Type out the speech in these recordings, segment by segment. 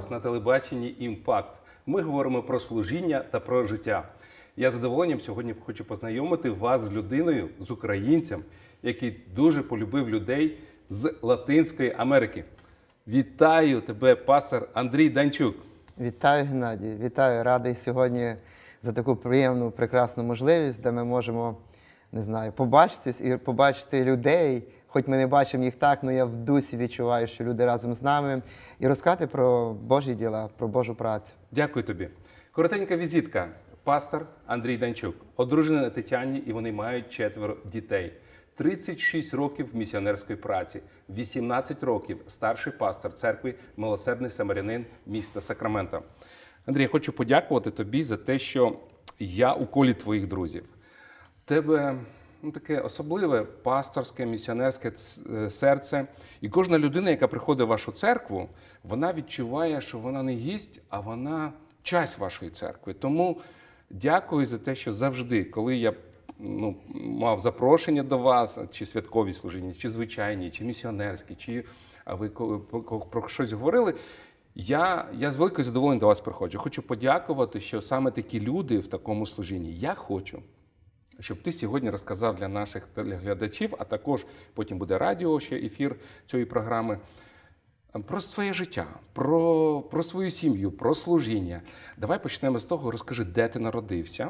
вас на телебаченні «Імпакт». Ми говоримо про служіння та про життя. Я з задоволенням сьогодні хочу познайомити вас з людиною, з українцем, який дуже полюбив людей з Латинської Америки. Вітаю тебе, пастор Андрій Данчук. Вітаю, Геннадій. Вітаю. Радий сьогодні за таку приємну, прекрасну можливість, де ми можемо, не знаю, побачитись і побачити людей. Хоч ми не бачимо їх так, але я в дусі відчуваю, що люди разом з нами. І розказати про Божі діла, про Божу працю. Дякую тобі. Коротенька візитка. Пастор Андрій Данчук. Одружений на Тетяні, і вони мають 4 дітей. 36 років місіонерської праці, 18 років старший пастор церкви «Милосердний Самарянин» міста Сакраменто. Андрій, я хочу подякувати тобі за те, що я у колі твоїх друзів. В тебе таке особливе пасторське, місіонерське серце. І кожна людина, яка приходить в вашу церкву, вона відчуває, що вона не гість, а вона часть вашої церкви. Тому дякую за те, що завжди, коли я мав запрошення до вас, чи святкові служіння, чи звичайні, чи місіонерські, чи ви про щось говорили, я з великою задоволенням до вас приходжу. Хочу подякувати, що саме такі люди в такому служінні. Я хочу, щоб ти сьогодні розказав для наших телеглядачів, а також потім буде радіо, ще ефір цієї програми, про своє життя, про свою сім'ю, про служіння. Давай почнемо з того, розкажи, де ти народився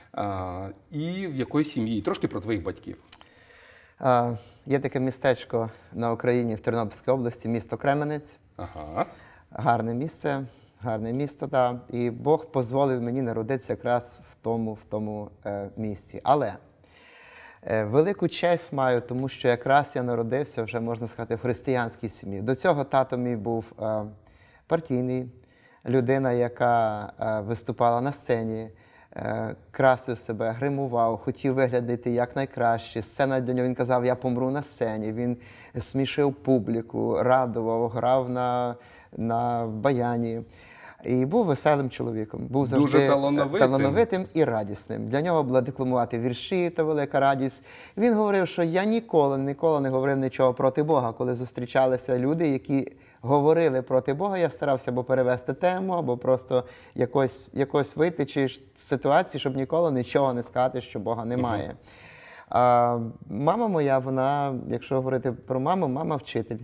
і в якої сім'ї, і трошки про твоїх батьків. Є таке містечко на Україні в Тернопільській області, місто Кременець. Ага. Гарне місце, гарне місто, так. І Бог дозволив мені народитися якраз в тому місці. Але велику честь маю, тому що якраз я народився, вже можна сказати, в християнській сім'ї. До цього тато мій був партійний, людина, яка виступала на сцені, красив себе, гримував, хотів виглядати якнайкраще. Сцена для нього, він казав, я помру на сцені. Він смішив публіку, радував, грав на баяні. І був веселим чоловіком. Був завжди дуже талановитим і радісним. Для нього було декламувати вірші, та велика радість. Він говорив, що я ніколи не говорив нічого проти Бога. Коли зустрічалися люди, які говорили проти Бога, я старався або перевести тему, або просто якось вийти з ситуації, щоб ніколи нічого не сказати, що Бога немає. Мама моя, вона, якщо говорити про маму, мама вчитель.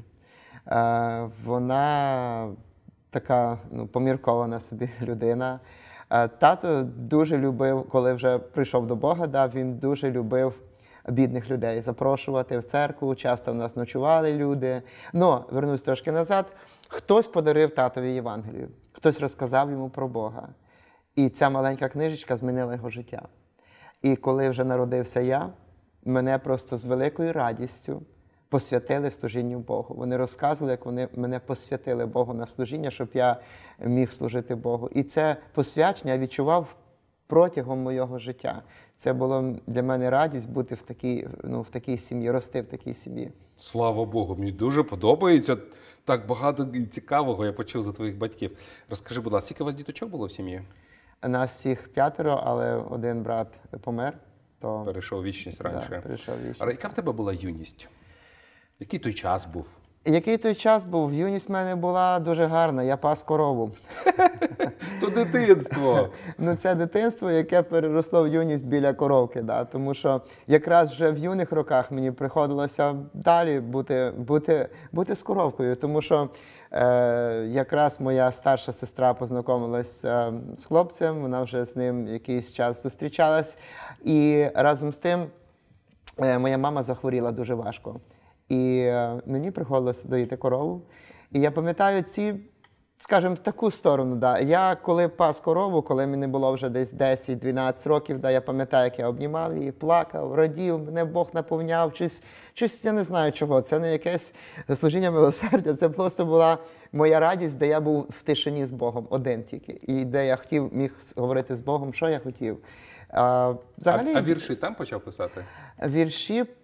Вона така поміркована собі людина. Тато дуже любив, коли вже прийшов до Бога, він дуже любив бідних людей запрошувати в церкву, часто в нас ночували люди. Но, вернусь трошки назад, хтось подарив татові Євангелію, хтось розказав йому про Бога. І ця маленька книжечка змінила його життя. І коли вже народився я, мене просто з великою радістю посвятили служінню Богу. Вони розказували, як вони мене посвятили Богу на служіння, щоб я міг служити Богу. І це посвячення я відчував протягом моєго життя. Це було для мене радість бути в такій сім'ї, рости в такий сім'ї. Слава Богу, мені дуже подобається. Так багато цікавого я почув за твоїх батьків. Розкажи, будь ласка, скільки у вас діточок було в сім'ї? Нас всіх 5, але один брат помер. То... Перейшов вічність раніше. Да, перейшов вічність. А яка в тебе була юність? Який той час був? Який той час був? Юність в мене була дуже гарна, я пас корову. То дитинство! Це дитинство, яке переросло в юність біля коровки. Да? Тому що якраз вже в юних роках мені приходилося далі бути з коровкою. Тому що якраз моя старша сестра познайомилася з хлопцем, вона вже з ним якийсь час зустрічалась. І разом з тим моя мама захворіла дуже важко. І мені приходилося доїти корову. І я пам'ятаю скажімо, таку сторону. Да. Я коли пас корову, коли мені було вже десь 10-12 років, я пам'ятаю, як я обнімав її, плакав, радів, мене Бог наповняв. Щось я не знаю чого. Це не якесь служіння милосердя, це просто була моя радість, де я був в тишині з Богом, один тільки. І де я міг говорити з Богом, що я хотів. А вірші там почав писати? Вірші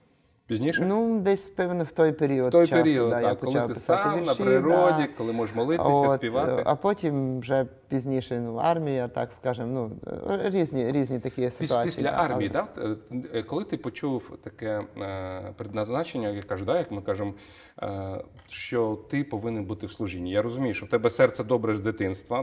Пізніше? Ну, десь, певно, в той період В той часу, період, да, я так, коли почав ти писати сам на вірші, природі, да. коли можеш молитися, От, співати. а потім вже пізніше, ну, армія, так скажемо, ну, різні такі ситуації. Після да, армії, да? Коли ти почув таке предназначення, я кажу, да, як ми кажемо, що ти повинен бути в служінні. Я розумію, що в тебе серце добре з дитинства,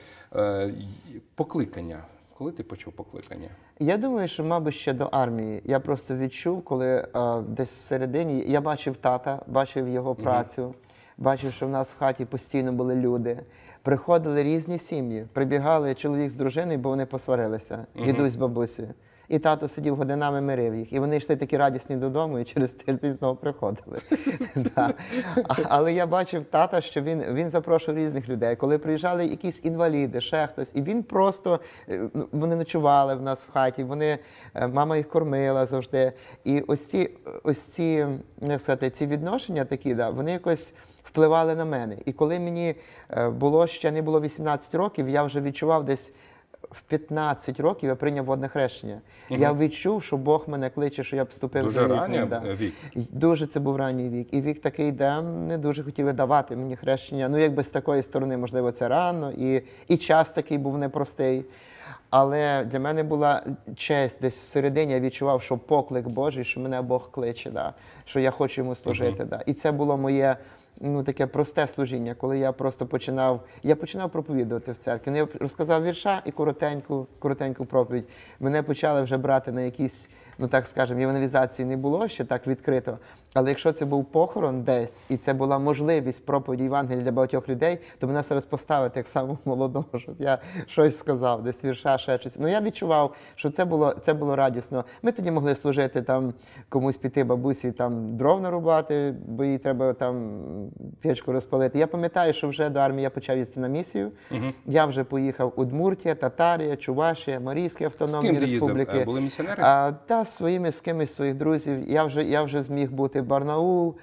покликання. Коли ти почув покликання? Я думаю, що, мабуть, ще до армії. Я просто відчув, коли десь всередині я бачив тата, бачив його працю, бачив, що в нас в хаті постійно були люди. Приходили різні сім'ї, прибігали чоловік з дружиною, бо вони посварилися, дідусь з бабусею. І тато сидів годинами, мирив їх. І вони йшли такі радісні додому, і через тиждень знову приходили. Да. Але я бачив тата, що він запрошував різних людей. Коли приїжджали якісь інваліди, ще хтось, і він просто, вони ночували в нас в хаті, мама їх кормила завжди. І ось ці, як сказати, ці відношення такі, да, вони якось впливали на мене. І коли мені ще не було 18 років, я вже відчував десь, в 15 років я прийняв водне хрещення. Я відчув, що Бог мене кличе, що я б вступив Дуже за різним. ранній вік. Дуже це був ранній вік. І вік такий, де не дуже хотіли давати мені хрещення. Ну, якби з такої сторони, можливо, це рано. І час такий був непростий. Але для мене була честь десь всередині, я відчував, що поклик Божий, що мене Бог кличе, да, що я хочу йому служити. Да. І це було моє таке просте служіння, коли я просто починав проповідувати в церкві. Я розказав вірша і коротеньку проповідь. Мене почали вже брати на якісь, так скажемо, евангелізації не було ще так відкрито. Але якщо це був похорон десь, і це була можливість проповіді Євангелія для багатьох людей, то мене зараз поставити як самого молодого, щоб я щось сказав, десь вірша, ще щось. Я відчував, що це було радісно. Ми тоді могли служити там, комусь піти бабусі там дров нарубати, бо їй треба там печку розпалити. Я пам'ятаю, що вже до армії я почав їздити на місію. Я вже поїхав Удмуртія, Татарія, Чувашія, Марійські автономні республіки. Їздив? Були місіонери? Та з кимось своїх друзів. Я вже зміг бути Барнаул,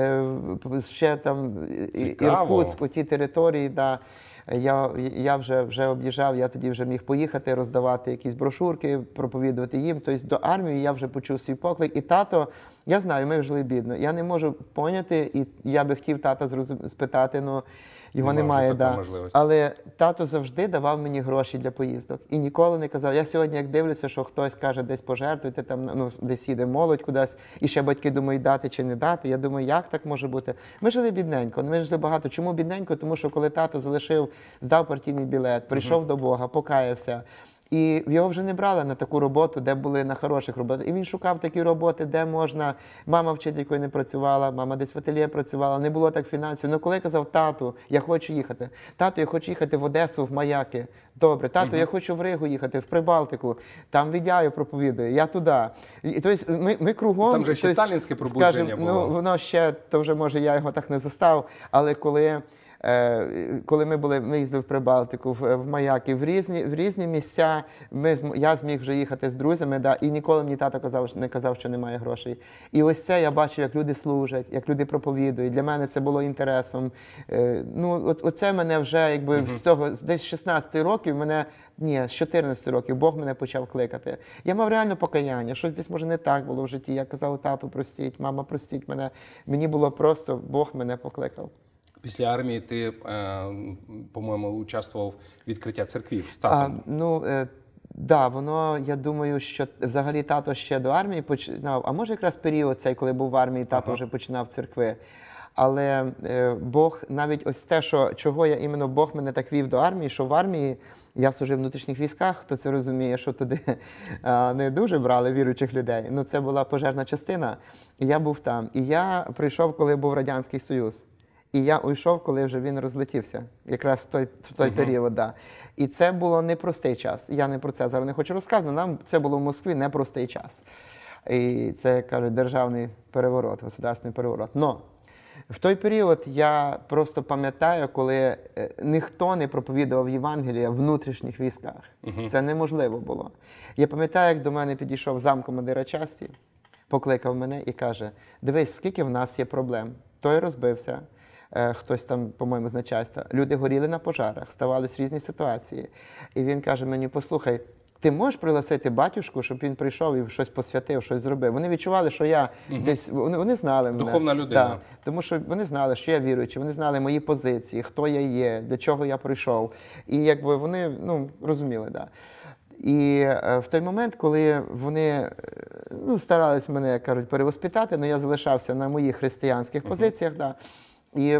ще там Іркутськ, ті території, да. Я вже об'їжджав, я тоді вже міг поїхати, роздавати якісь брошурки, проповідувати їм. Тобто до армії я вже почув свій поклик. І тато, я знаю, ми жили бідно. Я не можу поняти, і я би хотів тата спитати, його немає. Да. Але тато завжди давав мені гроші для поїздок. І ніколи не казав. Я сьогодні, як дивлюся, що хтось каже, десь пожертвуйте, там, десь їде молодь кудись, і ще батьки думають, дати чи не дати. Я думаю, як так може бути? Ми жили бідненько, ми жили багато. Чому бідненько? Тому що коли тато здав партійний білет, прийшов до Бога, покаявся, і його вже не брали на таку роботу, де були на хороших роботах. І він шукав такі роботи, де можна. Мама вчителькою не працювала, мама десь в ательє працювала, не було так фінансів. Коли я казав, тату, я хочу їхати. Тату, я хочу їхати в Одесу, в Маяки. Добре, тату, я хочу в Ригу їхати, в Прибалтику. Там Відяю проповідує, я туди. І, тобто, ми кругом. Там же ще талінське пробудження було. Воно ще, то вже, може, я його так не застав, але коли ми їздили в Прибалтику, в Маяки, в різні місця, я зміг вже їхати з друзями, да, і ніколи мені тато не казав, що немає грошей. І ось це я бачив, як люди служать, як люди проповідують. Для мене це було інтересом. Оце мене вже, якби, десь з 16 років, з 14 років Бог мене почав кликати. Я мав реально покаяння, щось десь, може, не так було в житті. Я казав, тату, простіть, мама, простіть мене. Мені було просто, Бог мене покликав. Після армії ти, по-моєму, участвував в відкриття церквів з татом. Я думаю, що взагалі тато ще до армії починав, а може якраз період цей, коли був в армії, тато вже починав церкви. Але Бог, навіть ось те, чого Бог мене так вів до армії, що в армії я служив в внутрішніх військах, хто це розуміє, що туди не дуже брали віруючих людей. Це була пожежна частина, і я був там. І я прийшов, коли був Радянський Союз. І я уйшов, коли вже він розлетівся, якраз в той період. Да. І це було непростий час. Я не про це зараз не хочу розказувати, нам це було в Москві непростий час. І це, як кажуть, державний переворот, государственний переворот. Но в той період я просто пам'ятаю, коли ніхто не проповідував Євангелія в внутрішніх військах. Це неможливо було. Я пам'ятаю, як до мене підійшов замкомандира часті, покликав мене і каже, дивись, скільки в нас є проблем. Той розбився. Хтось там, по-моєму, з начальства. Люди горіли на пожарах, ставались різні ситуації. І він каже мені, послухай, ти можеш пригласити батюшку, щоб він прийшов і щось посвятив, щось зробив. Вони відчували, що я десь, вони знали мене. Духовна людина. Да, тому що вони знали, що я віруючий, вони знали мої позиції, хто я є, до чого я прийшов. І якби вони розуміли. Да. І в той момент, коли вони старались мене, як кажуть, перевоспитати, але я залишався на моїх християнських позиціях, да, і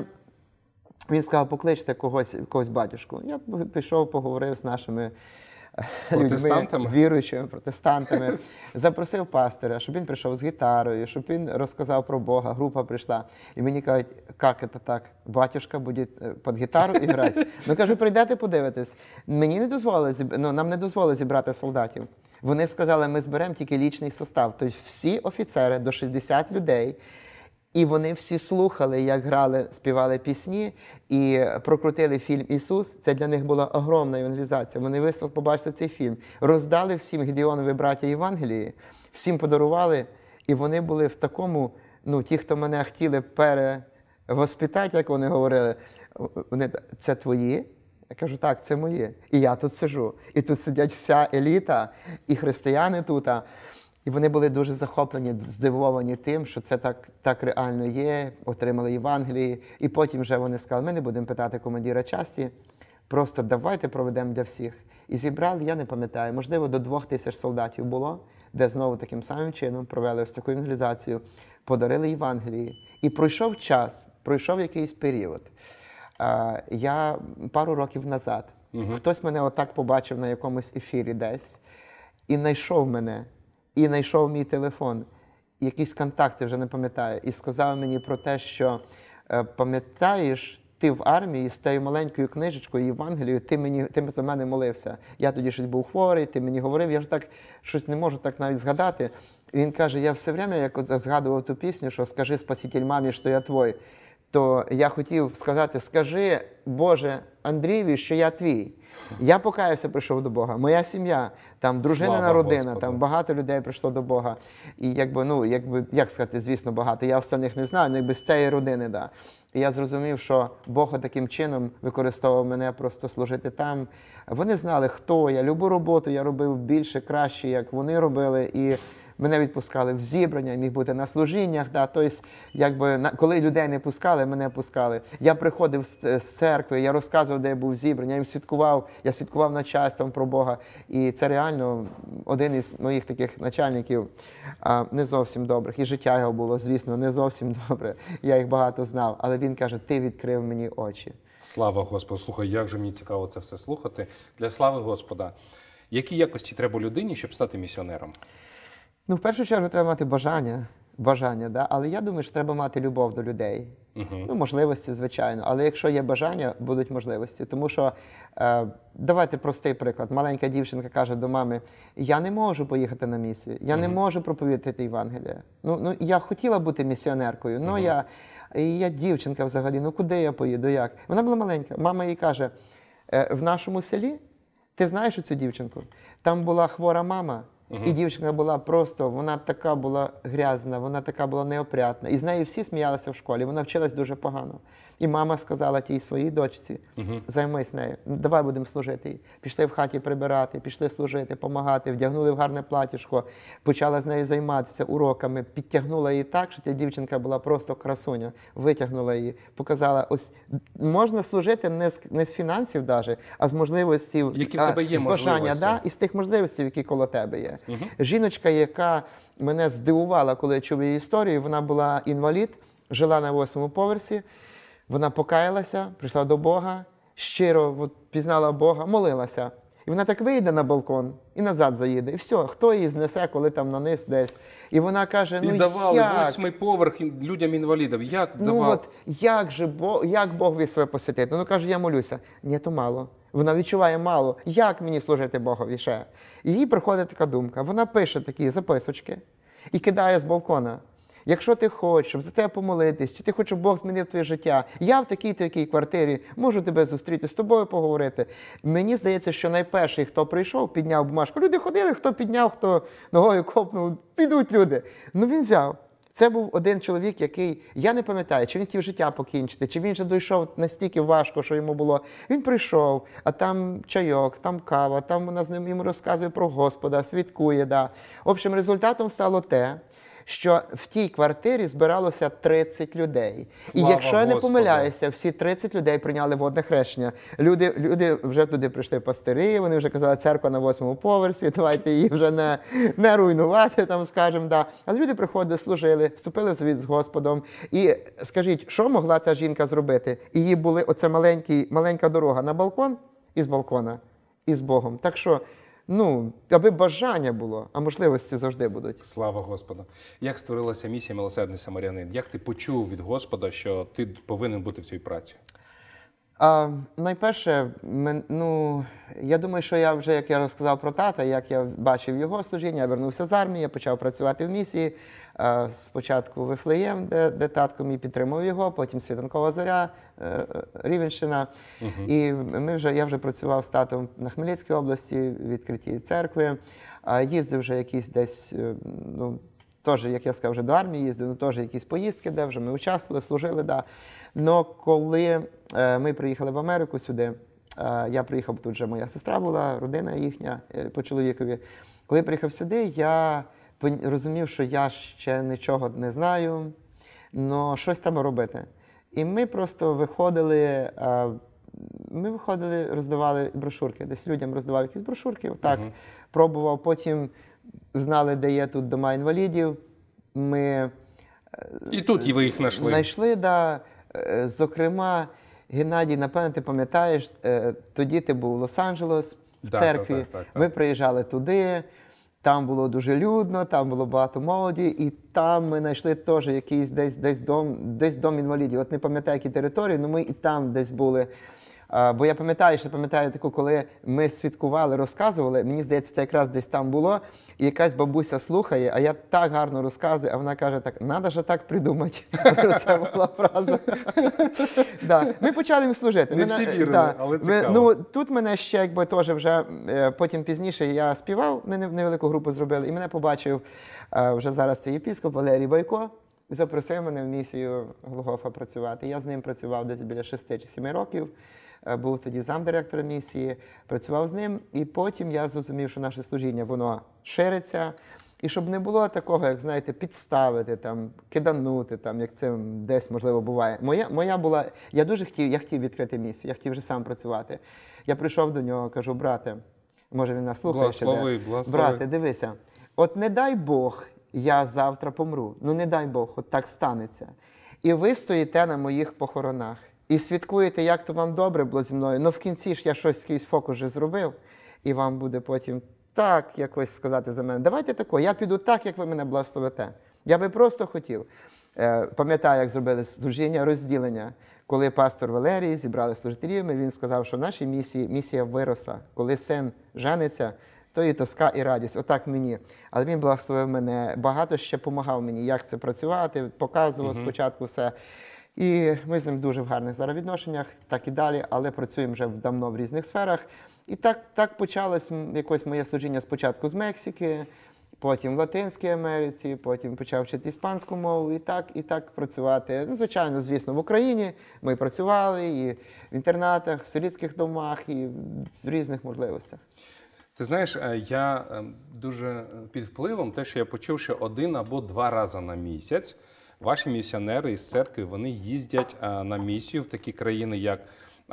він сказав, покличте когось батюшку. Я пішов, поговорив з нашими людьми, віруючими протестантами, запросив пастиря, щоб він прийшов з гітарою, щоб він розказав про Бога, група прийшла. І мені кажуть, як це так, батюшка буде під гітару і грати? Ну, кажу, прийдете подивитись. Мені не дозволили, нам не дозволили зібрати солдатів. Вони сказали, ми зберемо тільки лічний состав. Тобто всі офіцери, до 60 людей, і вони всі слухали, як грали, співали пісні і прокрутили фільм «Ісус». Це для них була огромна евангелізація. Вони вийшли побачити цей фільм. Роздали всім Гедеонові браття Євангелії, всім подарували. І вони були в такому, ті, хто мене хотіли перевоспитати, як вони говорили, вони, це твої? Я кажу, так, це мої. І я тут сиджу. І тут сидять вся еліта, і християни тут. І вони були дуже захоплені, здивовані тим, що це так реально є, отримали Євангелії. І потім вже вони сказали, ми не будемо питати командира часті, просто давайте проведемо для всіх. І зібрали, я не пам'ятаю, можливо, до 2000 солдатів було, де знову таким самим чином провели ось таку евангелізацію, подарили Євангелії. І пройшов час, пройшов якийсь період. Я пару років назад, хтось мене отак побачив на якомусь ефірі десь і знайшов мене. І знайшов мій телефон, якісь контакти, вже не пам'ятаю, і сказав мені про те, що пам'ятаєш, ти в армії з тією маленькою книжечкою Євангелією, ти за мене молився. Я тоді щось був хворий, ти мені говорив, я ж так щось не можу так навіть згадати. І він каже, я все время, як згадував ту пісню, що «Скажи, Спаситель мамі, що я твой», то я хотів сказати, скажи, Боже, Андрієві, що я твій. Я покаявся, прийшов до Бога. Моя сім'я, там дружина, родина, там багато людей прийшло до Бога. І як сказати, звісно, багато. Я остальних не знаю, але без цієї родини, да. І я зрозумів, що Бог таким чином використовував мене просто служити там. Вони знали, хто я, любу роботу я робив більше, краще, як вони робили. І мене відпускали в зібрання, міг бути на служіннях. Да. Тобто, коли людей не пускали, мене пускали. Я приходив з церкви, я розказував, де я був в зібранні, я свідкував начальством про Бога. І це реально один із моїх таких начальників не зовсім добрих. І життя його було, звісно, не зовсім добре. Я їх багато знав. Але він каже, ти відкрив мені очі. Слава Господу! Слухай, як же мені цікаво це все слухати. Для слави Господа. Які якості треба людині, щоб стати місіонером? В першу чергу треба мати бажання, да? Але я думаю, що треба мати любов до людей. Можливості, звичайно. Але якщо є бажання, будуть можливості. Тому що, давайте простий приклад. Маленька дівчинка каже до мами, я не можу поїхати на місію, я не можу проповідати Євангелія. Я хотіла бути місіонеркою, я дівчинка взагалі, куди я поїду, як? Вона була маленька. Мама їй каже, в нашому селі, ти знаєш цю дівчинку? Там була хвора мама. І дівчинка була просто, вона така була грязна, вона така була неопрятна. І з нею всі сміялися в школі, вона вчилась дуже погано. І мама сказала тій своїй дочці, займись нею, давай будемо служити їй. Пішли в хаті прибирати, пішли служити, допомагати, вдягнули в гарне платічко, почала з нею займатися уроками, підтягнула її так, що ця дівчинка була просто красуня, витягнула її, показала, ось можна служити не з фінансів навіть, а з можливості, які в тебе є з бажання, да, і з тих можливостей, які коло тебе є. Жіночка, яка мене здивувала, коли я чув її історію, вона була інвалід, жила на 8-му поверсі, вона покаялася, прийшла до Бога, щиро пізнала Бога, молилася. І вона так вийде на балкон і назад заїде. І все, хто її знесе, коли там на низ десь. І вона каже, і давали 8-й поверх людям-інвалідам. Як давали? Як Бог ви себе посвятити? Каже, я молюся. Ні, то мало. Вона відчуває мало. Як мені служити Богові ще? І їй приходить така думка. Вона пише такі записочки і кидає з балкона. Якщо ти хочеш, щоб за тебе помолитись, чи ти хочеш, щоб Бог змінив твоє життя, я в такій квартирі можу тебе зустріти, з тобою поговорити. Мені здається, що найперший, хто прийшов, підняв бумажку. Люди ходили, хто підняв, хто ногою копнув, підуть люди. Він взяв. Це був один чоловік, який, я не пам'ятаю, чи він хотів життя покінчити, чи він вже дійшов настільки важко, що йому було. Він прийшов, а там чайок, там кава, там вона з ним йому розказує про Господа, свідкує. Да. В общем, результатом стало те, що в тій квартирі збиралося 30 людей. І Слава якщо я не Господу! помиляюся, всі 30 людей прийняли водне хрещення. Люди вже туди прийшли пастирі, вони вже казали, церква на 8-му поверсі, давайте її вже не руйнувати, там, скажемо. Да. Але люди приходили, служили, вступили в завіт з Господом. І скажіть, що могла та жінка зробити? Її були оце маленька дорога на балкон і з балкона, і з Богом. Так що, аби бажання було, а можливості завжди будуть. Слава Господу. Як створилася місія «Милосердний самарянин»? Як ти почув від Господа, що ти повинен бути в цій праці? Найперше, я думаю, що я вже, як я розказав про тата, як я бачив його служіння, я вернувся з армії, я почав працювати в місії. Спочатку Вифлеєм, де татко мій підтримав його, потім Світанкова Зоря, Рівенщина. І я вже працював з татом на Хмельницькій області, в відкритій церкви. Їздив вже якісь десь, теж, як я сказав, вже до армії їздив, теж якісь поїздки, де вже ми участвували, служили, да. Но коли ми приїхали в Америку сюди, я приїхав, тут вже моя сестра була, родина їхня по чоловікові. Коли я приїхав сюди, я розумів, що я ще нічого не знаю, але щось треба робити. І ми просто виходили, роздавали брошурки, десь людям роздавав якісь брошурки, так, пробував, потім знали, де є тут дома інвалідів. Ми І тут ви їх знайшли. Знайшли, да. Зокрема, Геннадій, напевно, ти пам'ятаєш, тоді ти був в Лос-Анджелес, в церкві. Так. Ми приїжджали туди, там було дуже людно, там було багато молоді, і там ми знайшли теж якийсь десь дом інвалідів. От не пам'ятаю, які території, але ми і там десь були. Бо я пам'ятаю таку, коли ми свідкували, розказували, мені здається, це якраз десь там було, і якась бабуся слухає, а я так гарно розказую, а вона каже так, треба ж так придумати. Це була фраза. Ми почали їм служити. Не всі вірили, але цікаво. Тут мене ще якби теж вже, потім пізніше я співав, ми невелику групу зробили, і мене побачив вже зараз цей єпископ Валерій Бойко, і запросив мене в місію Голгофа працювати. Я з ним працював десь біля 6 чи 7 років. Був тоді замдиректора місії, працював з ним, і потім я зрозумів, що наше служіння, воно шириться, і щоб не було такого, як, знаєте, підставити, там, киданути, там, як це десь, можливо, буває. Моя була, я хотів відкрити місію, я хотів вже сам працювати. Я прийшов до нього, кажу, брате, може він нас слухає ще, брате, дивися, от не дай Бог, я завтра помру, не дай Бог, от так станеться. І ви стоїте на моїх похоронах. І свідкуєте, як то вам добре було зі мною, але в кінці ж я щось, якийсь фокус вже зробив, і вам буде потім так якось сказати за мене. Давайте тако, я піду так, як ви мене благословите. Я би просто хотів. Пам'ятаю, як зробили служіння розділення. Коли пастор Валерій зібрали служителів, він сказав, що в нашій місія виросла. Коли син жениться, то і тоска, і радість. Отак мені. Але він благословив мене, багато ще допомагав мені, як це працювати, показував спочатку все. І ми з ним дуже в гарних зараз відношеннях, так і далі, але працюємо вже давно в різних сферах. І так почалось якось моє служіння спочатку з Мексики, потім в Латинській Америці, потім почав вчити іспанську мову, і так працювати. Звичайно, звісно, в Україні ми працювали і в інтернатах, в селіцьких домах, і в різних можливостях. Ти знаєш, я дуже під впливом те, що я почув, що 1 або 2 рази на місяць ваші місіонери із церкви, вони їздять на місію в такі країни, як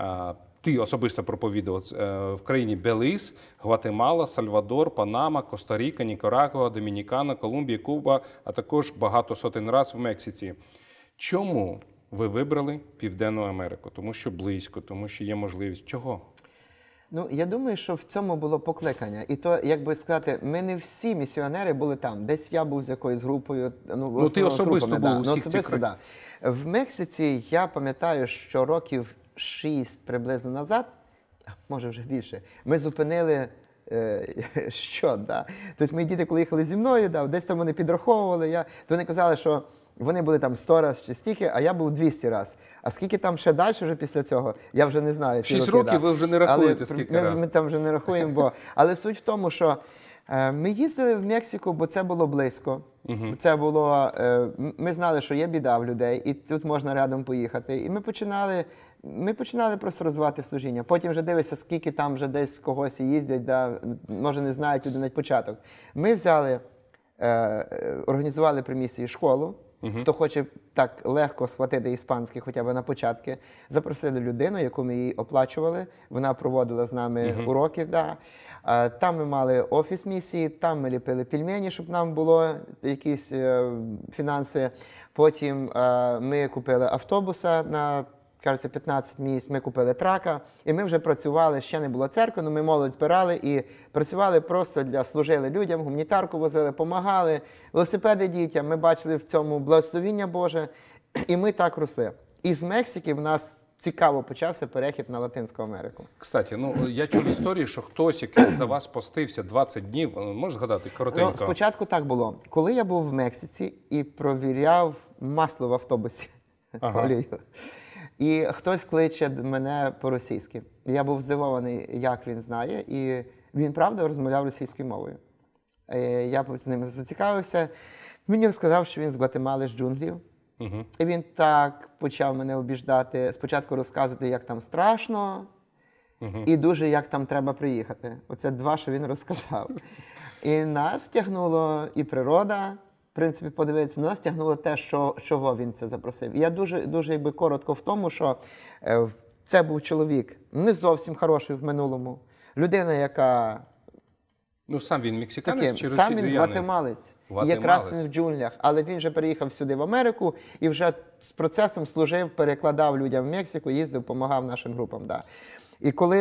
ти особисто проповідував, в країні Беліз, Гватемала, Сальвадор, Панама, Коста-Ріка, Нікарагуа, Домінікана, Колумбія, Куба, а також багато сотень раз в Мексиці. Чому ви вибрали Південну Америку? Тому що близько, тому що є можливість. Чого? Я думаю, що в цьому було покликання. І то, як би сказати, ми не всі місіонери були там. Десь я був з якоюсь групою. Ти особисто був у всіх цих країнах. В Мексиці я пам'ятаю, що років 6 приблизно назад, може вже більше, ми зупинили Тобто мої діти, коли їхали зі мною, десь там вони підраховували, то вони казали, що вони були там 100 разів чи стільки, а я був 200 разів. А скільки там ще далі вже після цього, я вже не знаю. 6 років ви вже не рахуєте, скільки разів. Ми там вже не рахуємо, але суть в тому, що ми їздили в Мексику, бо це було близько. Це було, ми знали, що є біда в людей, і тут можна рядом поїхати. І ми починали просто розвивати служіння. Потім вже дивишся, скільки там вже десь когось їздять, да, може не знають туди навіть початок. Ми взяли, організували при місії школу. Хто хоче так легко схватити іспанський хоча б на початки, запросили людину, яку ми їй оплачували. Вона проводила з нами уроки. Да. Там ми мали офіс місії, там ми ліпили пельмені, щоб нам було якісь фінанси. Потім ми купили автобуса на, кажеться, 15 місць, ми купили трака, і ми вже працювали, ще не було церкви, але ми молодь збирали і працювали просто служили людям, гуманітарку возили, допомагали, велосипеди дітям, ми бачили в цьому благословіння Боже, і ми так росли. І з Мексики в нас цікаво почався перехід на Латинську Америку. Кстати, ну я чув історії, що хтось, який за вас постився 20 днів, можеш згадати коротенько? Ну, спочатку так було. Коли я був в Мексиці і провіряв масло в автобусі, олію, і хтось кличе мене по-російськи. Я був здивований, як він знає, і він, правда, розмовляв російською мовою. Я з ним зацікавився. Мені розказав, що він з Гватемали, з джунглів. І він так почав мене обіждати, спочатку розказувати, як там страшно, і дуже, як там треба приїхати. Оце два, що він розказав. І нас тягнуло і природа, в принципі, подивитися, нас тягнуло те, чого він це запросив. І я дуже якби, коротко в тому, що це був чоловік не зовсім хороший в минулому. Людина, яка... Ну, сам він мексиканець чи сам він росіянин? гватемалець. І якраз він в джунглях. Але він вже переїхав сюди, в Америку, і вже з процесом служив, перекладав людям в Мексику, їздив, допомагав нашим групам. Да. І коли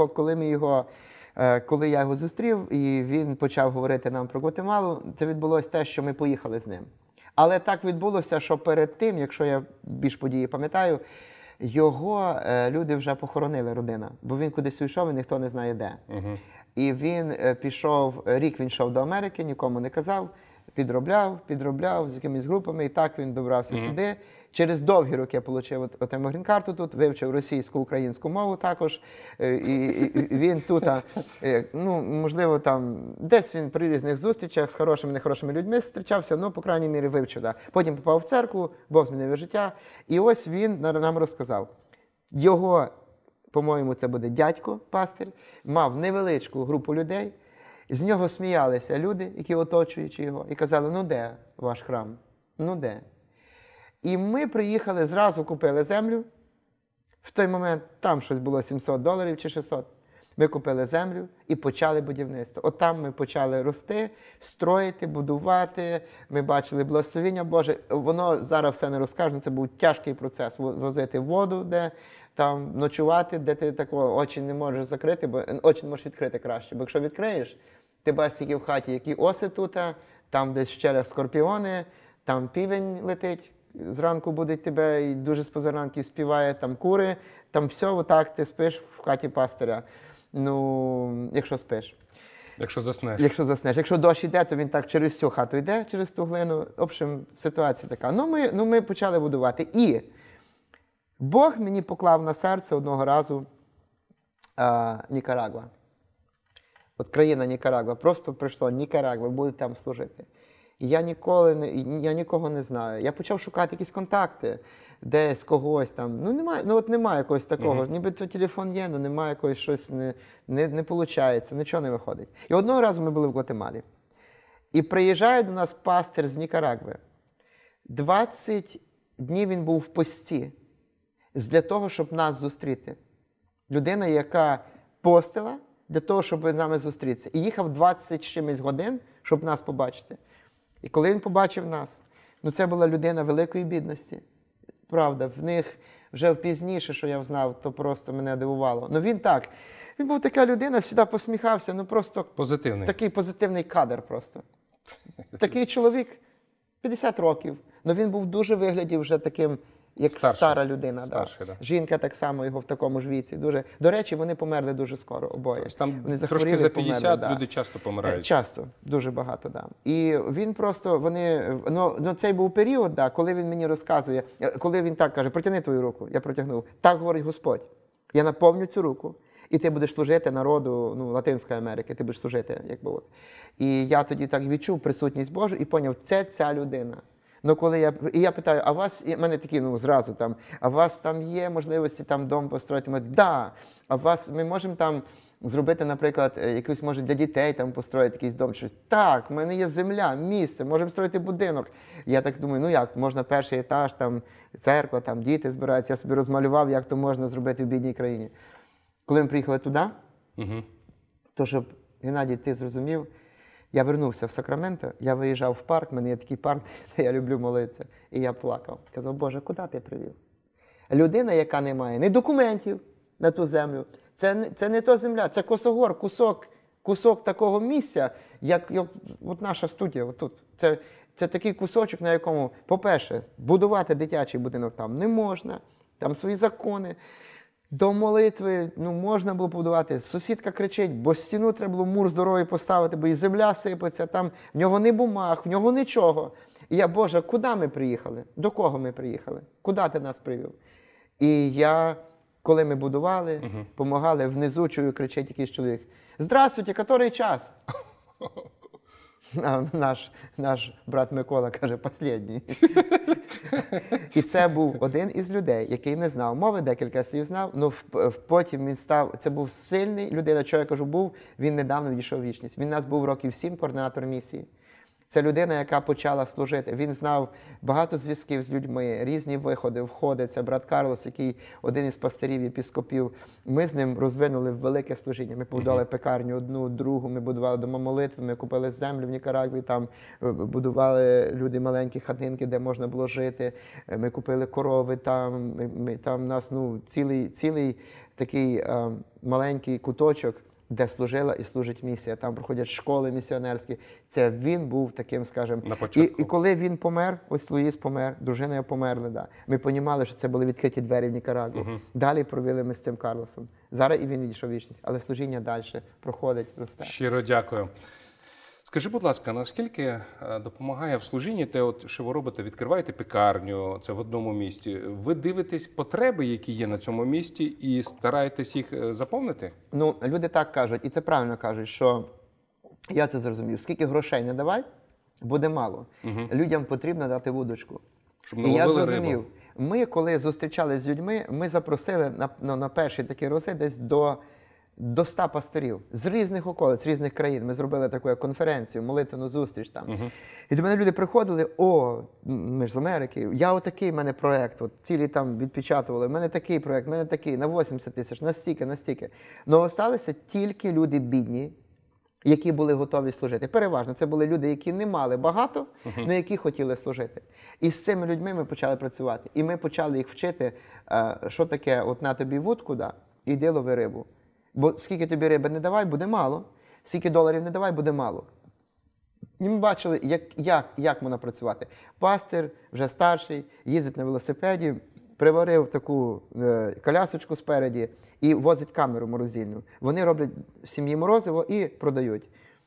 я його зустрів, і він почав говорити нам про Гватемалу, це відбулося те, що ми поїхали з ним. Але так відбулося, що перед тим, якщо я більш події пам'ятаю, його люди вже похоронили, родина. Бо він кудись уйшов, і ніхто не знає де. І він пішов, рік він йшов до Америки, нікому не казав, підробляв з якимись групами, і так він добрався сюди. Через довгі роки отримав грін-карту тут, вивчив російську, українську мову також. І він тут, ну, можливо, там, десь він при різних зустрічах з хорошими, нехорошими людьми зустрічався, ну, по крайній мірі, вивчив. Да. Потім попав в церкву, Бог змінив його життя. І ось він нам розказав. Його, по-моєму, це буде дядько, пастир, мав невеличку групу людей, з нього сміялися люди, які оточуючи його, і казали, ну де ваш храм? Ну де? І ми приїхали, зразу купили землю. В той момент там щось було $700 чи 600. Ми купили землю і почали будівництво. От там ми почали рости, строїти, будувати. Ми бачили благословіння Боже. Воно зараз все не розкажемо, це був тяжкий процес. Возити воду, де там ночувати, де ти такого очі не можеш закрити, бо очі не можеш відкрити краще. Бо якщо відкриєш, ти бачиш, які в хаті, які оси тут, там десь в щелях скорпіони, там півень летить. Зранку будить тебе і дуже з позаранки співає, там кури, там все, отак ти спиш в хаті пастиря. Ну, якщо спиш. Якщо заснеш. Якщо заснеш. Якщо дощ йде, то він так через всю хату йде, через ту глину. В общем, ситуація така. Ну, ми почали будувати. І Бог мені поклав на серце одного разу Нікарагуа. От країна Нікарагуа. Просто прийшло Нікарагуа, буде там служити. І я нікого не знаю. Я почав шукати якісь контакти, десь когось там. Немає якогось такого. Ніби то телефон є, але немає якогось щось, не виходить, нічого не виходить. І одного разу ми були в Гватемалі. І приїжджає до нас пастир з Нікарагви. 20 днів він був в пості для того, щоб нас зустріти. Людина, яка постила для того, щоб з нами зустрітися. І їхав 20 з чимось годин, щоб нас побачити. І коли він побачив нас, ну це була людина великої бідності. Правда, в них вже пізніше, що я знав, то просто мене дивувало. Ну він так, він був така людина, завжди посміхався, ну просто позитивний. Такий позитивний кадр просто. Такий чоловік, 50 років, але він був в дуже вигляді вже таким, як стара людина. Старший, да. Жінка так само його в такому ж віці. До речі, вони померли дуже скоро, обоє. Тобто там вони трошки за 50 померли, люди часто помирають. Часто, дуже багато, да. І він просто, цей був період, да, коли він мені розказує, коли він так каже, протягни твою руку, я протягнув. Так говорить Господь, я наповню цю руку, і ти будеш служити народу Латинської Америки, ти будеш служити, якби от. І я тоді так відчув присутність Божу і поняв, це ця людина. Ну, коли я питаю, а у вас, і в мене такі, зразу там, а у вас там є можливості там дом построїти? Ми, да, а у вас, ми можемо там зробити, наприклад, якусь, може, для дітей там построїти якийсь дом, щось. Так, в мене є земля, місце, можемо строїти будинок. Я так думаю, ну як, можна перший етаж, там, церква, там, діти збираються. Я собі розмалював, як то можна зробити в бідній країні. Коли ми приїхали туди, то, щоб, Геннадій, ти зрозумів, я вернувся в Сакраменто, я виїжджав в парк, в мене є такий парк, де я люблю молитися. І я плакав. Казав, Боже, куди ти привів? Людина, яка не має ні документів на ту землю, це не та земля, це Косогор, кусок такого місця, як от наша студія, отут. Це такий кусочок, на якому, по-перше, будувати дитячий будинок там не можна, там свої закони. До молитви можна було побудувати. Сусідка кричить, бо стіну треба було мур здоровий поставити, бо і земля сипеться, там в нього не бумаг, в нього нічого. І я, Боже, куди ми приїхали? До кого ми приїхали? Куди ти нас привів? І я, коли ми будували, допомагали, внизу чую, кричить якийсь чоловік. Здравствуйте, який час? А наш брат Микола каже, «Последній». І це був один із людей, який не знав мови, декілька слів знав, але потім він став, це був сильний людина, що я кажу, він недавно відійшов в вічність. Він у нас був років 7 координатор місії. Це людина, яка почала служити. Він знав багато зв'язків з людьми, різні виходи, входи. Це брат Карлос, який один із пастирів, єпископів. Ми з ним розвинули велике служіння. Ми побудували пекарню одну, другу, ми будували дома молитви, ми купили землю в Нікарагві, там будували люди маленькі хатинки, де можна було жити. Ми купили корови там, там у нас цілий такий маленький куточок, де служила і служить місія. Там проходять школи місіонерські. Це він був таким, скажімо. І коли він помер, ось Луїс помер, дружина його померла, да. Ми розуміли, що це були відкриті двері в Нікарагу. Далі провели ми з цим Карлосом. Зараз і він відійшов в вічність, але служіння далі проходить, росте. Щиро дякую. Скажи, будь ласка, наскільки допомагає в служінні те, що ви робите, відкриваєте пекарню, це в одному місті, ви дивитесь потреби, які є на цьому місті, і стараєтесь їх заповнити? Люди так кажуть, і це правильно кажуть, що я це зрозумів. Скільки грошей не давай, буде мало. Людям потрібно дати вудочку. Щоб і я зрозумів. Рибу. Ми, коли зустрічалися з людьми, ми запросили на перші такі рози десь до 100 пасторів з різних околиць, різних країн. Ми зробили таку конференцію, молитвену зустріч там. І до мене люди приходили, ми ж з Америки, я отакий, в мене проєкт, цілі там відпечатували, в мене такий проєкт, в мене такий, на 80 тисяч, настільки. Но залишилися тільки люди бідні, які були готові служити. Переважно це були люди, які не мали багато, але які хотіли служити. І з цими людьми ми почали працювати. І ми почали їх вчити, що таке, на тобі вудку, іди лови рибу. Бо скільки тобі риби не давай, буде мало. Скільки доларів не давай, буде мало. І ми бачили, як можна працювати. Пастир, вже старший, їздить на велосипеді, приварив таку колясочку спереді і возить камеру морозильну. Вони роблять в сім'ї морозиво і продають.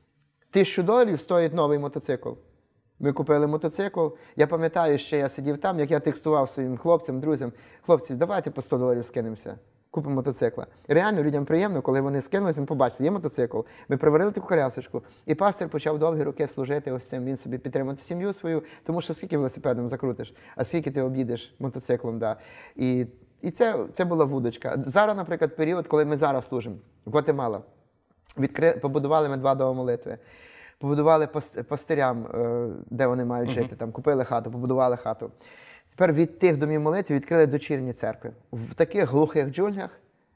$1000 стоїть новий мотоцикл. Ми купили мотоцикл. Я пам'ятаю, ще я сидів там, як я текстував своїм хлопцям, друзям. Хлопці, давайте по $100 скинемося. Купимо мотоцикла. І реально людям приємно, коли вони скинулися, ми побачили, є мотоцикл. Ми приварили таку колясочку. І пастир почав довгі роки служити ось цим. Він собі підтримати сім'ю свою, тому що скільки велосипедом закрутиш, а скільки ти об'їдеш мотоциклом. Да. І це була вудочка. Зараз, наприклад, період, коли ми зараз служимо. Гватемала. Побудували ми 2 дома молитви. Побудували пастирям, де вони мають жити. Там купили хату, побудували хату. Тепер від тих домів молитви відкрили дочірні церкви. В таких глухих джунглях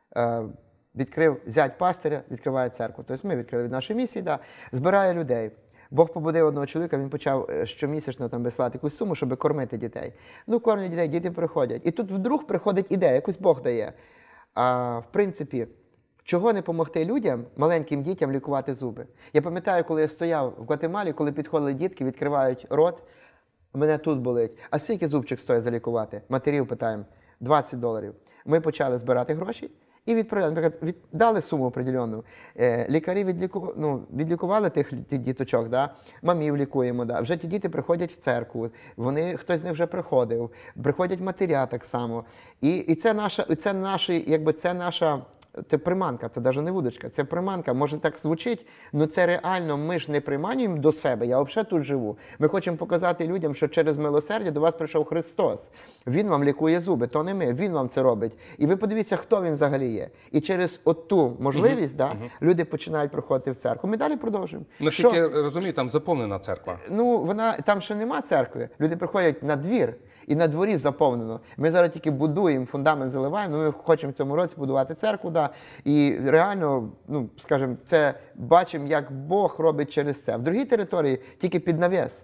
відкрив зять пастиря, відкриває церкву. Тобто ми відкрили від нашої місії, збирає людей. Бог побудив одного чоловіка, він почав щомісячно там вислати якусь суму, щоб кормити дітей. Кормлять дітей, діти приходять. І тут вдруг приходить ідея, якусь Бог дає. В принципі, чого не допомогти людям, маленьким дітям лікувати зуби? Я пам'ятаю, коли я стояв в Гватемалі, коли підходили дітки, відкривають рот, мене тут болить. А скільки зубчик стоїть залікувати? Матерів питаємо. $20. Ми почали збирати гроші і відправляли. Наприклад, дали суму определенну. Лікарі відлікували тих діточок, мамів лікуємо. Вже ті діти приходять в церкву, хтось з них вже приходив, приходять матеря так само. І це наша Це приманка, це навіть не вудочка, це приманка. Може так звучить, але це реально, ми ж не приманюємо до себе, я взагалі тут живу. Ми хочемо показати людям, що через милосердя до вас прийшов Христос. Він вам лікує зуби, то не ми, Він вам це робить. І ви подивіться, хто Він взагалі є. І через оту можливість люди починають приходити в церкву. Ми далі продовжуємо. Наскільки я розумію, там заповнена церква. Ну, там ще нема церкви. Люди приходять на двір. І на дворі заповнено. Ми зараз тільки будуємо, фундамент заливаємо, ми хочемо в цьому році будувати церкву, і реально, скажімо, це бачимо, як Бог робить через це. В другій території тільки під навіс.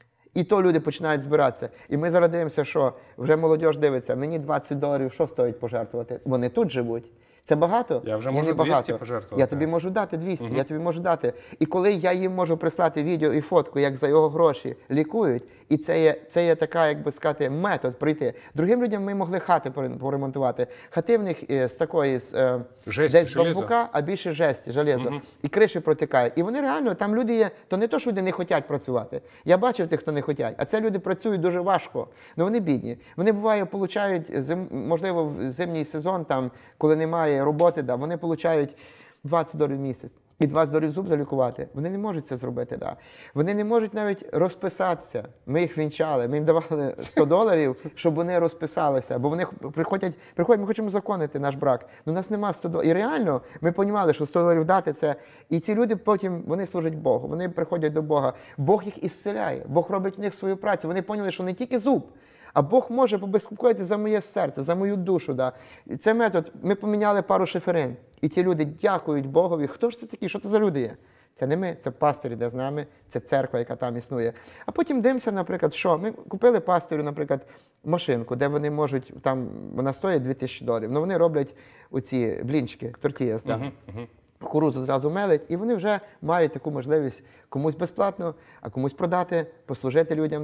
І то люди починають збиратися. І ми зараз дивимося, що вже молодь дивиться, мені $20, що стоїть пожертвувати? Вони тут живуть. Це багато? Я вже Ні, можу не 200 багато. пожертвувати. Я тобі можу дати 200, я тобі можу дати. І коли я їм можу прислати відео і фотку, як за його гроші лікують, і це є така, як би сказати, метод прийти. Другим людям ми могли хати поремонтувати. Хати в них з такої, Жесті, десь з бамбука, а більше жесті, железо. І криші протикають. І вони реально, там люди є, то не то, що люди не хочуть працювати. Я бачив тих, хто не хочуть. А це люди працюють дуже важко. Ну вони бідні. Вони, буває, получають, можливо, в зимній сезон, там, коли немає роботи, вони получають $20 в місяць. І $20 зуб залікувати. Вони не можуть це зробити. Вони не можуть навіть розписатися. Ми їх вінчали, ми їм давали $100, щоб вони розписалися. Бо вони приходять, ми хочемо законити наш брак. Ну, у нас нема $100. І реально ми розуміли, що $100 дати це. І ці люди потім, вони служать Богу. Вони приходять до Бога. Бог їх ісцеляє. Бог робить в них свою працю. Вони поняли, що не тільки зуб, а Бог може побезпокоїти за моє серце, за мою душу. І це метод. Ми поміняли пару шиферин. І ті люди дякують Богові. Хто ж це такі? Що це за люди є? Це не ми, це пастирі, де з нами, це церква, яка там існує. А потім дивимося, наприклад, що? Ми купили пастирю, наприклад, машинку, де вони можуть, там вона стоїть $2000. Ну вони роблять оці блінчики, тортіяс, кукурудзу зразу мелить, і вони вже мають таку можливість комусь безплатно, а комусь продати, послужити людям.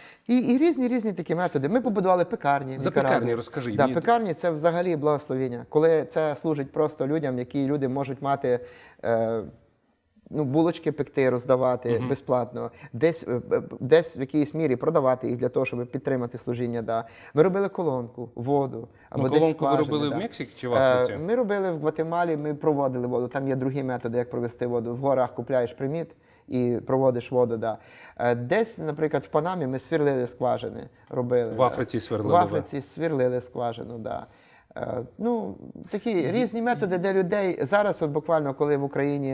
І різні такі методи. Ми побудували пекарні. За пекарні розкажи. Пекарні – це взагалі благословіння. Коли це служить просто людям, які люди можуть мати, булочки пекти, роздавати безплатно, десь в якійсь мірі продавати їх для того, щоб підтримати служіння. Ми робили колонку, воду. Або колонку ви робили в Мексиці чи в Африці? Ми робили в Гватемалі, ми проводили воду. Там є другі методи, як провести воду. В горах купляєш приміт і проводиш воду. Десь, наприклад, в Панамі ми сверлили скважини, робили. В Африці сверлили? В Африці сверлили скважину, такі різні методи, де людей зараз, от буквально, коли в Україні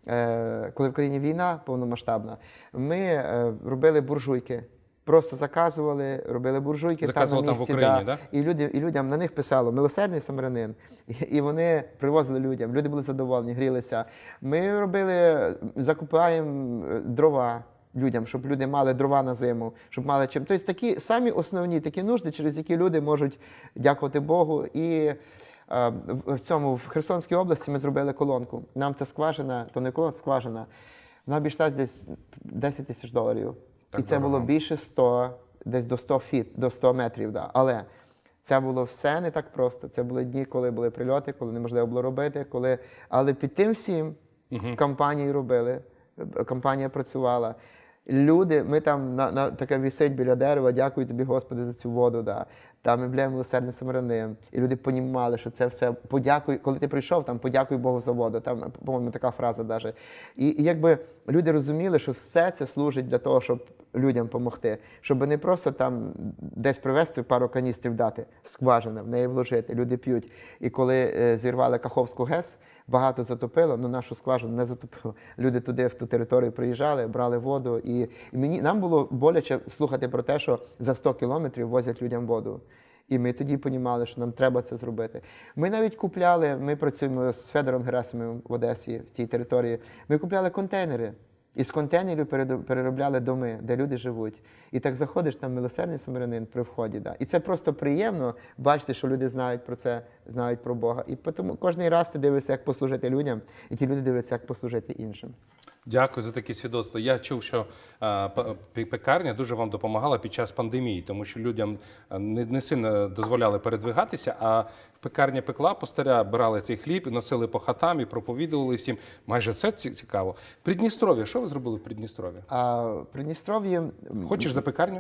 війна повномасштабна, ми робили буржуйки. Просто заказували, робили буржуйки там на місці. В Україні, да? І людям на них писало «Милосердний самарянин». І вони привозили людям, люди були задоволені, грілися. Ми закупаємо дрова людям, щоб люди мали дрова на зиму, щоб мали чим. Тобто такі самі основні такі нужди, через які люди можуть дякувати Богу. І в Херсонській області ми зробили колонку. Нам ця скважина, то не колонка, скважина, вона обійшлась десь $10 000. І це було більше 100, десь до 100 фіт, до 100 метрів. Але це було все не так просто. Це були дні, коли були прильоти, коли неможливо було робити. Але під тим всім компанії робили, компанія працювала. Люди, ми там таке висить біля дерева, дякую тобі, Господи, за цю воду. Там емблема «Милосердний самарянин». І люди понімали, що це все подякуй, коли ти прийшов, там подякуй Богу за воду. Там, по-моєму, така фраза навіть. І якби люди розуміли, що все це служить для того, щоб людям допомогти. Щоб не просто там десь привезти пару каністрів дати, скважина, в неї вложити, люди п'ють. І коли зірвали Каховську ГЕС, багато затопило, але нашу скважину не затопило. Люди туди, в ту територію приїжджали, брали воду. І нам було боляче слухати про те, що за 100 кілометрів возять людям воду. І ми тоді розуміли, що нам треба це зробити. Ми навіть купляли, ми працюємо з Федором Герасимовим в Одесі, в тій території, ми купляли контейнери. І з контейнерів переробляли доми, де люди живуть. І так заходиш, там «Милосердний самарянин» при вході. І це просто приємно бачити, що люди знають про це, знають про Бога. І тому кожен раз ти дивишся, як послужити людям, і ті люди дивляться, як послужити іншим. Дякую за такі свідоцтва. Я чув, що пекарня дуже вам допомагала під час пандемії, тому що людям не сильно дозволяли передвигатися, а пекарня пекла, постаря брали цей хліб, носили по хатам і проповідували всім. Майже це цікаво. Придністров'я. Що ви зробили в Придністров'ї? В Придністров'ї... Хочеш за пекарню?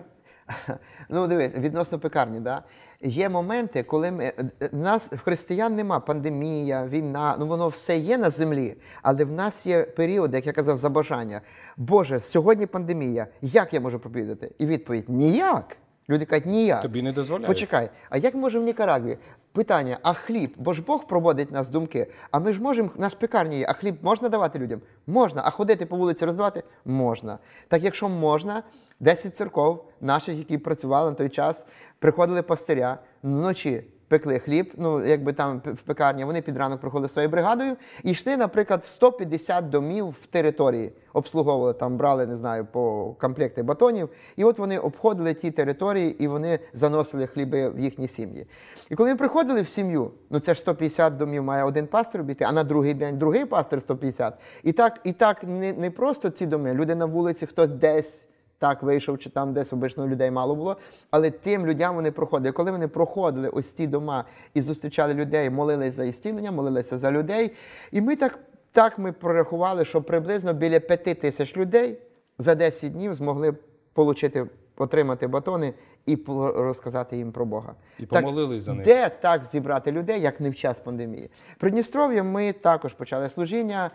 Ну, дивись, відносно пекарні, да? Є моменти, коли в нас в християн нема пандемія, війна, ну воно все є на землі, але в нас є період, як я казав, за бажання. Боже, сьогодні пандемія, як я можу проповідати? І відповідь: ніяк. Люди кажуть, ніяк. Тобі не дозволяють. Почекай, а як може в Нікарагві? Питання, а хліб? Бо ж Бог проводить нас думки. А ми ж можемо, наш пекарні є, а хліб можна давати людям? Можна. А ходити по вулиці роздавати? Можна. Так якщо можна, 10 церков наших, які працювали на той час, приходили пастиря, вночі пекли хліб, ну, якби там в пекарні, вони під ранок приходили своєю бригадою і йшли, наприклад, 150 домів в території, обслуговували, там брали, не знаю, по комплекти батонів, і от вони обходили ті території, і вони заносили хліби в їхні сім'ї. І коли ми приходили в сім'ю, ну це ж 150 домів має один пастир обійти, а на другий день другий пастир 150. І так не просто ці доми, люди на вулиці, хтось десь так вийшов, чи там десь обично людей мало було, але тим людям вони проходили. Коли вони проходили ось ті дома і зустрічали людей, молились за ісцілення, молилися за людей, і ми так ми прорахували, що приблизно біля 5 тисяч людей за 10 днів змогли отримати батони і розказати їм про Бога. І помолились за них. Де так зібрати людей, як не в час пандемії? Придністров'я ми також почали служіння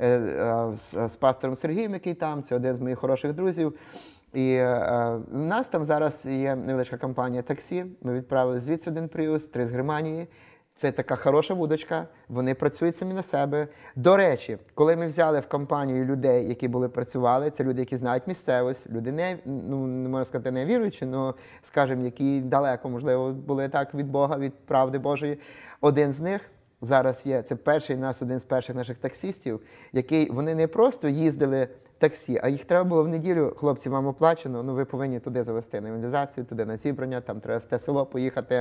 з пастором Сергієм, який там, це один з моїх хороших друзів. І в нас там зараз є невеличка компанія таксі. Ми відправили звідси один привіз, 3 з Германії. Це така хороша вудочка, вони працюють самі на себе. До речі, коли ми взяли в компанію людей, які працювали, це люди, які знають місцевість, люди не можна сказати не віруючі, але, скажімо, які далеко, можливо, були так від Бога, від правди Божої. Один з них зараз є, це один з перших наших таксістів, який, вони не просто їздили таксі, а їх треба було в неділю, хлопці, вам оплачено, ну ви повинні туди завести на евангелізацію, туди на зібрання, там треба в те село поїхати.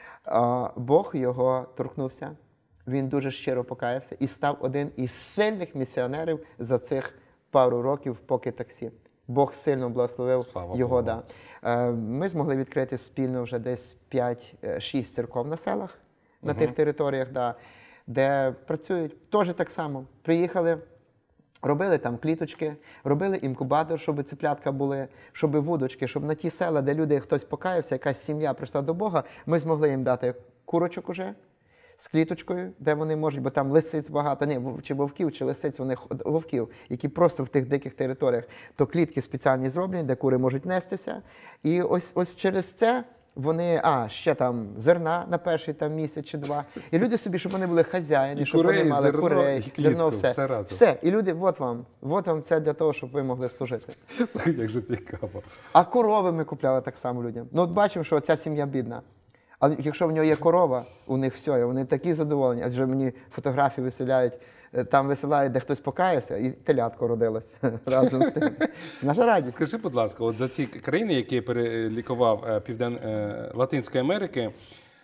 Бог його торкнувся, він дуже щиро покаявся і став один із сильних місіонерів за цих пару років, поки таксі. Бог сильно благословив його. Да. Ми змогли відкрити спільно вже десь 5-6 церков на селах, на тих територіях, да, де працюють. Теж так само. Приїхали, робили там кліточки, робили інкубатор, щоб циплятка були, щоб вудочки, щоб на ті села, де люди, хтось покаявся, якась сім'я прийшла до Бога, ми змогли їм дати курочок уже з кліточкою, де вони можуть, бо там лисиць багато, чи вовків, чи лисиць, вони вовків, які просто в тих диких територіях, то клітки спеціальні зроблені, де кури можуть нестися. І ось через це вони, ще там зерна на перший там місяць чи 2. І люди собі, щоб вони були хазяїни, щоб вони мали курей, зерно, все. Все. І люди, от вам це для того, щоб ви могли служити. Як же цікаво. А корови ми купляли так само людям. Ну от бачимо, що ця сім'я бідна. Але якщо в нього є корова, у них все, вони такі задоволені. Адже мені фотографії виселяють, там висилають, де хтось покаявся, і телятко родилось разом з тим. Наша радість. Скажи, будь ласка, от за ці країни, які я перелікував Латинської Америки,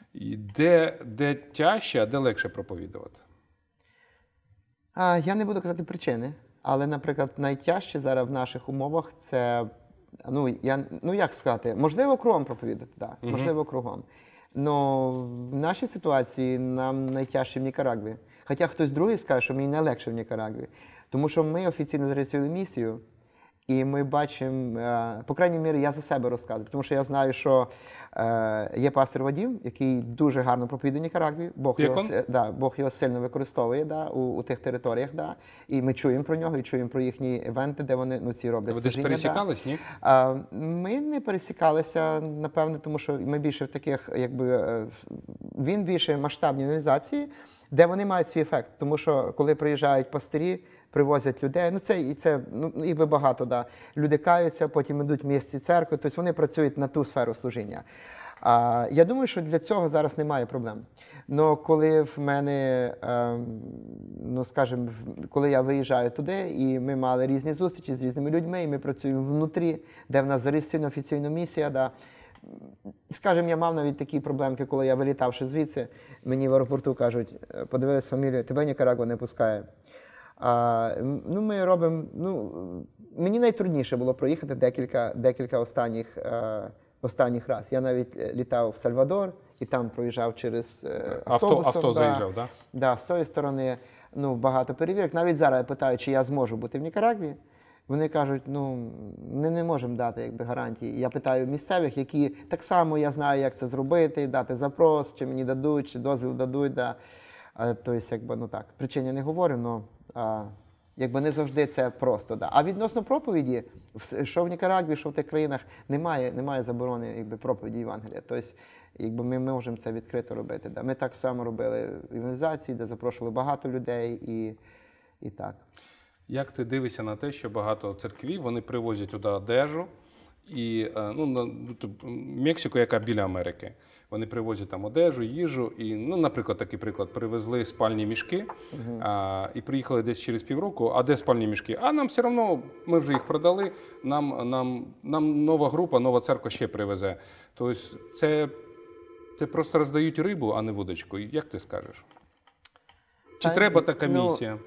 де тяжче, а де легше проповідувати? Я не буду казати причини, але, наприклад, найтяжче зараз в наших умовах це, як сказати, можливо, кругом проповідати, так, можливо, кругом. Но в нашій ситуації нам найтяжче в Нікарагві. Хоча хтось другий скаже, що мені найлегше в Нікарагві. Тому що ми офіційно зареєстрували місію, і ми бачимо, по крайній мірі, я за себе розказую, тому що я знаю, що є пастор Вадим, який дуже гарно проповідує в Нікарагві. Бог його сильно використовує у тих територіях. Да. І ми чуємо про нього, і чуємо про їхні івенти, де вони ці роблять. Ви десь пересікались, ні? Ми не пересікалися, напевне, тому що ми більше в таких, він більше масштабні організації, де вони мають свій ефект. Тому що, коли приїжджають пастирі, привозять людей, їх багато, да. Люди каються, потім йдуть в місті церкви, тобто вони працюють на ту сферу служіння. Я думаю, що для цього зараз немає проблем. Но коли в мене, коли я виїжджаю туди, і ми мали різні зустрічі з різними людьми, і ми працюємо внутрі, де в нас зареєстрована офіційна місія, да. Скажімо, я мав навіть такі проблемки, коли я вилітавши звідси, мені в аеропорту кажуть, подивились фамілію, тебе Нікарагуа не пускає. Ми робимо, мені найтрудніше було проїхати декілька останніх раз. Я навіть літав в Сальвадор і там проїжджав через автобусом. Авто заїжджав, так? Да, з тої сторони багато перевірок. Навіть зараз я питаю, чи я зможу бути в Нікарагві. Вони кажуть, ну, ми не можемо дати якби, гарантії. Я питаю місцевих, які так само я знаю, як це зробити, дати запрос, чи мені дадуть, чи дозвіл дадуть. Да. Тобто, якби, ну так, причин я не говорю, але якби не завжди це просто. Да. А відносно проповіді, що в Нікарагві, що в тих країнах, немає заборони якби, проповіді Євангелія. Тобто, якби ми можемо це відкрито робити. Да. Ми так само робили в евангелізації, де запрошували багато людей і так. Як ти дивишся на те, що багато церквів, вони привозять туди одежу, і Мексику, яка біля Америки, вони привозять там одежу, їжу, і, наприклад, такий приклад, привезли спальні мішки, і приїхали десь через півроку, а де спальні мішки? А нам все одно, ми вже їх продали, нам нова група, нова церква ще привезе. Тобто це просто роздають рибу, а не вудочку. Як ти скажеш? Чи треба така місія?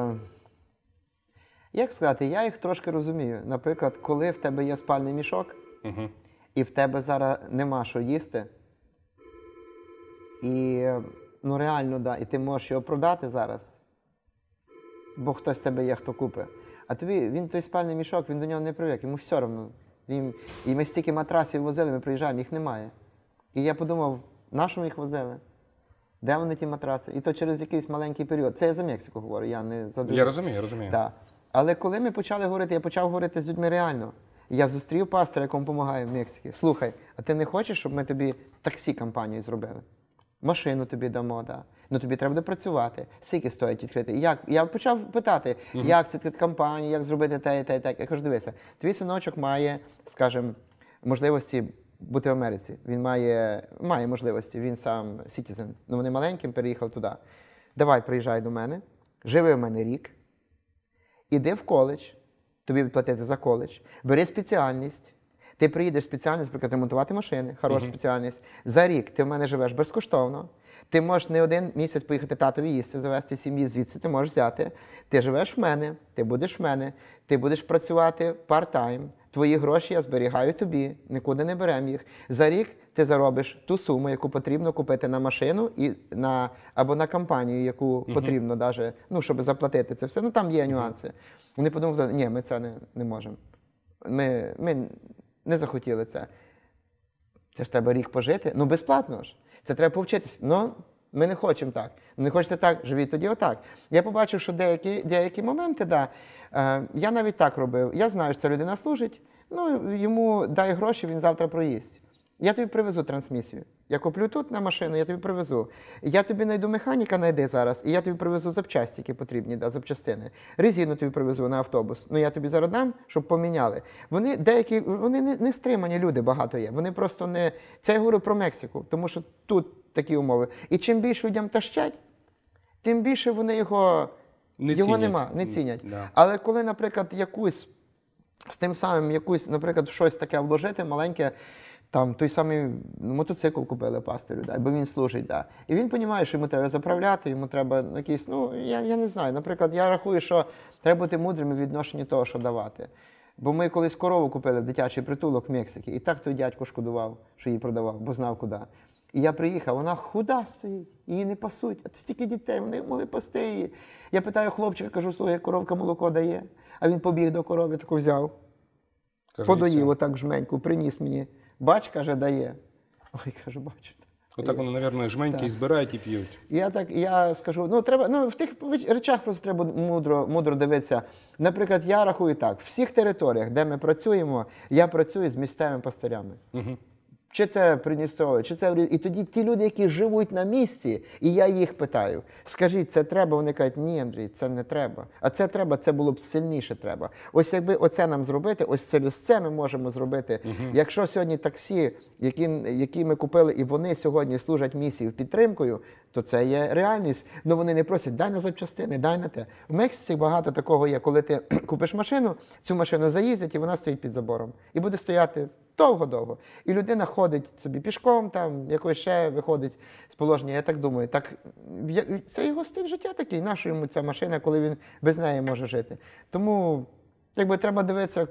Як сказати, я їх трошки розумію. Наприклад, коли в тебе є спальний мішок, і в тебе зараз нема що їсти, і ну реально, да, і ти можеш його продати зараз, бо хтось з тебе є, хто купить. А він той спальний мішок, він до нього не привик, йому все одно. І ми стільки матрасів возили, ми приїжджаємо, їх немає. І я подумав, на що ми їх возили? Де вони ті матраси? І то через якийсь маленький період. Це я за Мексику говорю, я не за других. Я розумію. Да. Але коли ми почали говорити, я почав говорити з людьми реально. Я зустрів пастора, якому допомагає в Мексиці. Слухай, а ти не хочеш, щоб ми тобі таксі-компанію зробили? Машину тобі дамо, да. Ну тобі треба допрацювати. Скільки стоїть відкрити? Я почав питати, як це компанія, як зробити те і те і те. Я кажу, дивися, твій синочок має, скажімо, можливості бути в Америці. Він має можливості, він сам citizen. Ну вони маленьким переїхав туди. Давай, приїжджай до мене, живи в мене рік. Іди в коледж, тобі відплатити за коледж, бери спеціальність, ти приїдеш спеціальність, наприклад, ремонтувати машини, хороша спеціальність. За рік ти в мене живеш безкоштовно, ти можеш не один місяць поїхати татові їсти, завести сім'ї, звідси ти можеш взяти. Ти живеш в мене, ти будеш працювати part-time, твої гроші я зберігаю тобі, нікуди не беремо їх. За рік ти заробиш ту суму, яку потрібно купити на машину або на компанію, яку потрібно даже, щоб заплатити це все. Ну там є нюанси. Вони подумали, ні, ми це не можемо. Ми не захотіли це. Це ж треба рік пожити. Ну безплатно ж. Це треба повчитися. Ну, ми не хочемо так. Не хочете так, живіть тоді отак. Я побачив, що деякі моменти, да, я навіть так робив. Я знаю, що ця людина служить, ну, йому дай гроші, він завтра проїсть. Я тобі привезу трансмісію. Я куплю тут на машину, я тобі привезу. Я тобі знайду механіка, знайди зараз, і я тобі привезу запчасті, які потрібні, да, запчастини. Резину тобі привезу на автобус. Ну, я тобі зараз дам, щоб поміняли. Вони не стримані люди, багато є. Вони просто не... Це я говорю про Мексику, тому що тут такі умови. І чим більше людям тащать, тим більше вони його не цінять. Да. Але коли, наприклад, наприклад, щось таке вложити, маленьке, там той самий мотоцикл купили пастирю, да, бо він служить. Да. І він розуміє, що йому треба заправляти, йому треба якийсь, я не знаю. Наприклад, я рахую, що треба бути мудрим у відношенні того, що давати. Бо ми колись корову купили в дитячий притулок в Мексиці, і так той дядько шкодував, що її продавав, бо знав куди. І я приїхав, вона худа стоїть, її не пасуть. А стільки дітей, вони могли пасти її. Я питаю хлопчика, кажу, слухай, коровка молоко дає. А він побіг до корови, таку взяв, подоїв отак жменьку, приніс мені. Бач, каже, дає. Ой, кажу, бачу. Отак вони, мабуть, жменьки і збирають і п'ють. Я скажу, в тих речах просто треба мудро дивитися. Наприклад, я рахую так, в всіх територіях, де ми працюємо, я працюю з місцевими пастирями. Чи це Придністров'я, чи це... І тоді ті люди, які живуть на місці, і я їх питаю, скажіть, це треба? Вони кажуть, ні, Андрій, це не треба. А це треба, це було б сильніше треба. Ось якби оце нам зробити, ось через це ми можемо зробити. Якщо сьогодні таксі, які ми купили, і вони сьогодні служать місії підтримкою, то це є реальність. Ну вони не просять, дай на запчастини, дай на те. В Мексиці багато такого є, коли ти купиш машину, цю машину заїздять, і вона стоїть під забором. І буде стояти довго-довго. І людина ходить собі пішком, там, якось ще виходить з положення. Я так думаю, це його стиль життя такий, наша йому ця машина, коли він без неї може жити. Тому, треба дивитися,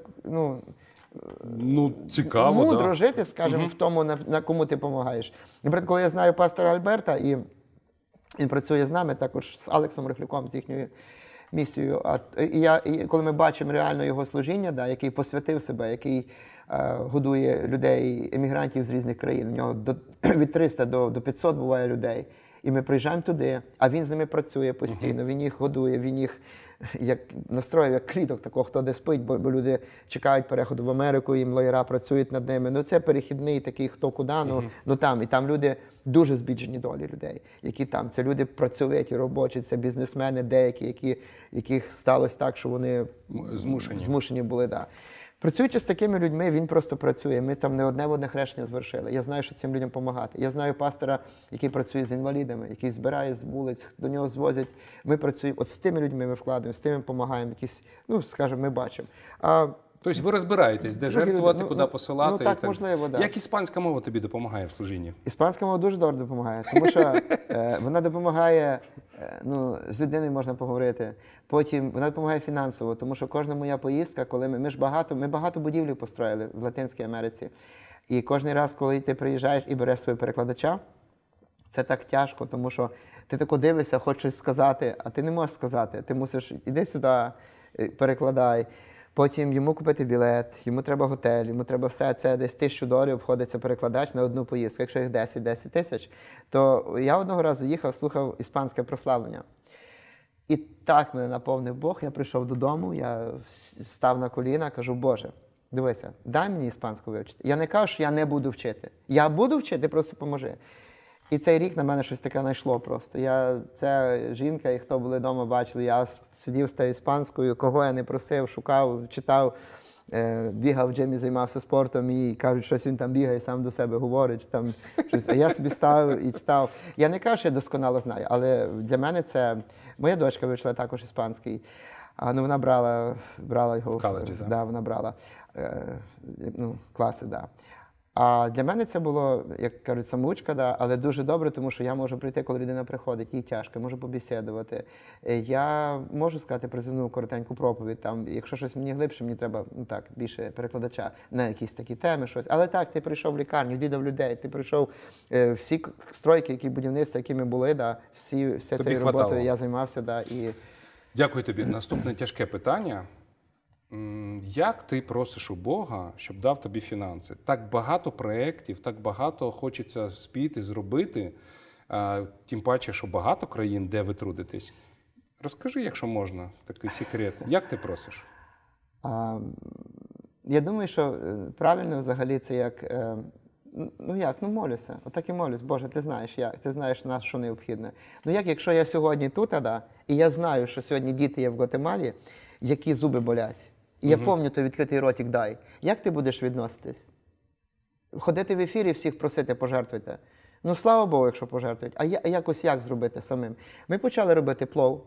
цікаво, мудро жити, скажімо, в тому, на кому ти допомагаєш. Наприклад, коли я знаю пастора Альберта, і він працює з нами, також з Алексом Рихлюком, з їхньої місією. Коли ми бачимо реально його служіння, да, який посвятив себе, який годує людей, емігрантів з різних країн. У нього від 300 до 500 буває людей. І ми приїжджаємо туди, а він з ними працює постійно, він їх годує, він їх настроїв як кліток такого, хто де спить, бо люди чекають переходу в Америку, їм лоєра працюють над ними. Ну це перехідний такий хто куди, ну там. І там люди дуже збіджені долі людей, які там. Це люди працьовиті, робочі, це бізнесмени деякі, яких сталося так, що вони змушені були. Да. Працюючи з такими людьми, він просто працює. Ми там не одне в одне хрещення звершили. Я знаю, що цим людям допомагати. Я знаю пастора, який працює з інвалідами, який збирає з вулиць, до нього звозять. Ми працюємо, от з тими людьми ми вкладаємо, з тими допомагаємо, якісь, ну, скажімо, ми бачимо. Тобто ви розбираєтесь, де жертвувати, куди посилати? Ну так, можливо, так. Як іспанська мова тобі допомагає в служінні? Іспанська мова дуже добре допомагає, тому що вона допомагає, з людиною можна поговорити. Потім вона допомагає фінансово, тому що кожна моя поїздка, коли ми багато будівлів построїли в Латинській Америці. І кожен раз, коли ти приїжджаєш і береш свого перекладача, це так тяжко, тому що ти тако дивишся, хочеш щось сказати, а ти не можеш сказати. Ти мусиш, іди сюди, перекладай. Потім йому купити білет, йому треба готель, йому треба все. Це десь $1000 обходиться перекладач на одну поїздку. Якщо їх 10 тисяч, то я одного разу їхав, слухав іспанське прославлення. І так мене наповнив Бог, я прийшов додому, я став на коліна, кажу, Боже, дивися, дай мені іспанську вивчити. Я не кажу, що я не буду вчити. Я буду вчити, просто поможи. І цей рік на мене щось таке знайшло просто. Це жінка, і хто були вдома, бачили, я сидів з тією іспанською, кого я не просив, шукав, читав, бігав в джимі, займався спортом, і кажуть, щось він там бігає, сам до себе говорить. Там, щось. А я собі став і читав. Я не кажу, що я досконало знаю, але для мене це... Моя дочка вивчила також іспанський. Вона брала його в коледжі, так? Да, вона брала класи, да. А для мене це було, як кажуть, самоучка, да, але дуже добре, тому що я можу прийти, коли людина приходить, їй тяжко, я можу побесідувати. Я можу сказати приземну коротеньку проповідь, там, якщо щось мені глибше, мені треба більше перекладача на якісь такі теми, щось. Але так, ти прийшов в лікарню, відвідав людей, ти прийшов всі стройки, які будівництва, які ми були, да, все цією роботою я займався. Да, і... Дякую тобі. Наступне тяжке питання. Як ти просиш у Бога, щоб дав тобі фінанси? Так багато проєктів, так багато хочеться спіти, зробити, тим паче, що багато країн, де ви трудитесь. Розкажи, якщо можна, такий секрет. Як ти просиш? Я думаю, що правильно взагалі це як, молюся. Отак і молюсь. Боже, ти знаєш як, ти знаєш нас, що необхідне. Якщо я сьогодні тут, і я знаю, що сьогодні діти є в Гватемалі, які зуби болять, і я пам'ятаю, то відкритий ротик дай. Як ти будеш відноситись? Ходити в ефірі, всіх просити, пожертвуйте. Слава Богу, якщо пожертвують. А якось як зробити самим? Ми почали робити плов,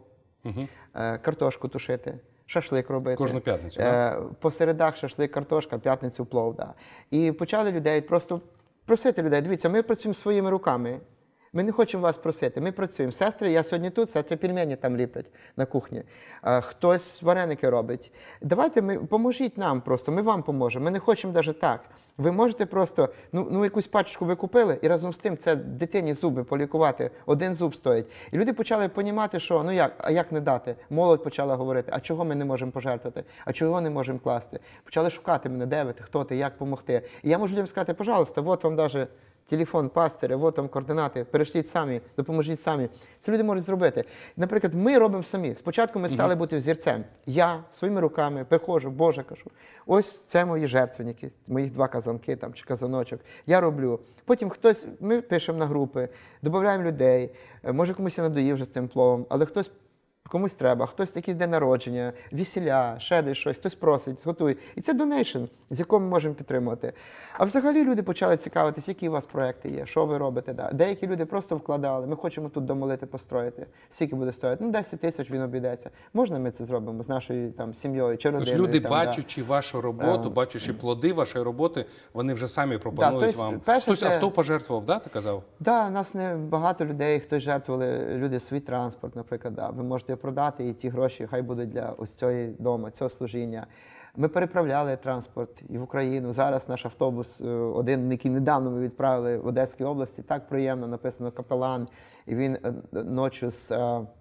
картошку тушити, шашлик робити. Кожну п'ятницю, так? По середах шашлик, картошка, п'ятницю плов, да. І почали людей просто просити людей. Дивіться, ми працюємо своїми руками. Ми не хочемо вас просити, ми працюємо. Сестри, я сьогодні тут, сестри пельмені там ліплять на кухні. Хтось вареники робить. Давайте, поможіть нам просто, ми вам поможемо. Ми не хочемо навіть так. Ви можете просто, якусь пачку ви купили, і разом з тим це дитині зуби полікувати. Один зуб стоїть. І люди почали розуміти, що, як не дати? Молодь почала говорити, а чого ми не можемо пожертвувати? А чого не можемо класти? Почали шукати мене, де ви, хто ти, як допомогти. І я можу людям сказати, пожалуйста, от вам навіть телефон пастиря, от там координати, перешліть самі, допоможіть самі. Це люди можуть зробити. Наприклад, ми робимо самі. Спочатку ми стали бути взірцем. Я своїми руками приходжу, Боже, кажу, ось це мої жертвенники, моїх 2 казанки там, чи казаночок. Я роблю. Потім ми пишемо на групи, додаємо людей, може комусь я надоїв вже з тим пловом, але комусь треба, хтось якийсь день народження, весілля, ще десь щось, хтось просить, зготує. І це донейшн, з якого ми можемо підтримувати. А взагалі люди почали цікавитись, які у вас проекти є, що ви робите. Да. Деякі люди просто вкладали, ми хочемо тут домолити, построїти. Скільки буде стоїти? 10 тисяч він обійдеться. Можна ми це зробимо з нашою сім'єю чи родиною? Тобто люди, бачачи вашу роботу, бачачи плоди вашої роботи, вони вже самі пропонують вам. Хтось авто пожертвував, да, ти казав? Так, у нас не багато людей, хтось жертвували, люди свій транспорт, наприклад. Да. Ви можете продати, і ті гроші хай будуть для ось цієї дому, цього служіння. Ми переправляли транспорт і в Україну. Зараз наш автобус, один, який недавно ми відправили в Одеській області, так приємно, написано «Капелан», і він ночі з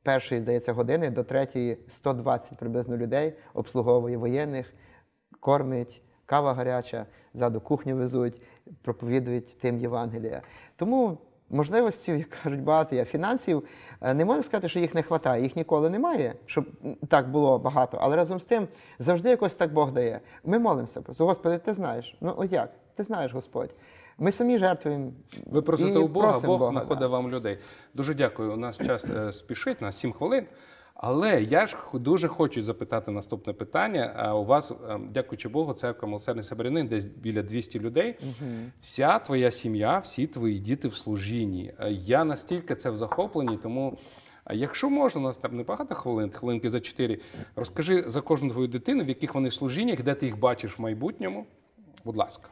першої, здається, години до третьої 120 приблизно людей обслуговує воєнних, кормить, кава гаряча, ззаду кухню везуть, проповідують тим Євангелія. Тому можливостей, як кажуть, багато є. Фінансів не можна сказати, що їх не вистачає, їх ніколи немає, щоб так було багато. Але разом з тим завжди якось так Бог дає. Ми молимося просто. Господи, ти знаєш. Ну от як? Ти знаєш, Господь. Ми самі жертвуємо. Ви просите і у Бога, просимо Бог Бога, знаходить вам людей. Дуже дякую. У нас час спішить, у нас 7 хвилин. Але я ж дуже хочу запитати наступне питання. А у вас, дякуючи Богу, церква Милосердний Самарянин, десь біля 200 людей. Вся твоя сім'я, всі твої діти в служінні. Я настільки це в захопленні, тому якщо можна, у нас там небагато хвилин, хвилинки за 4, розкажи за кожну твою дитину, в яких вони в служіннях, де ти їх бачиш в майбутньому. Будь ласка.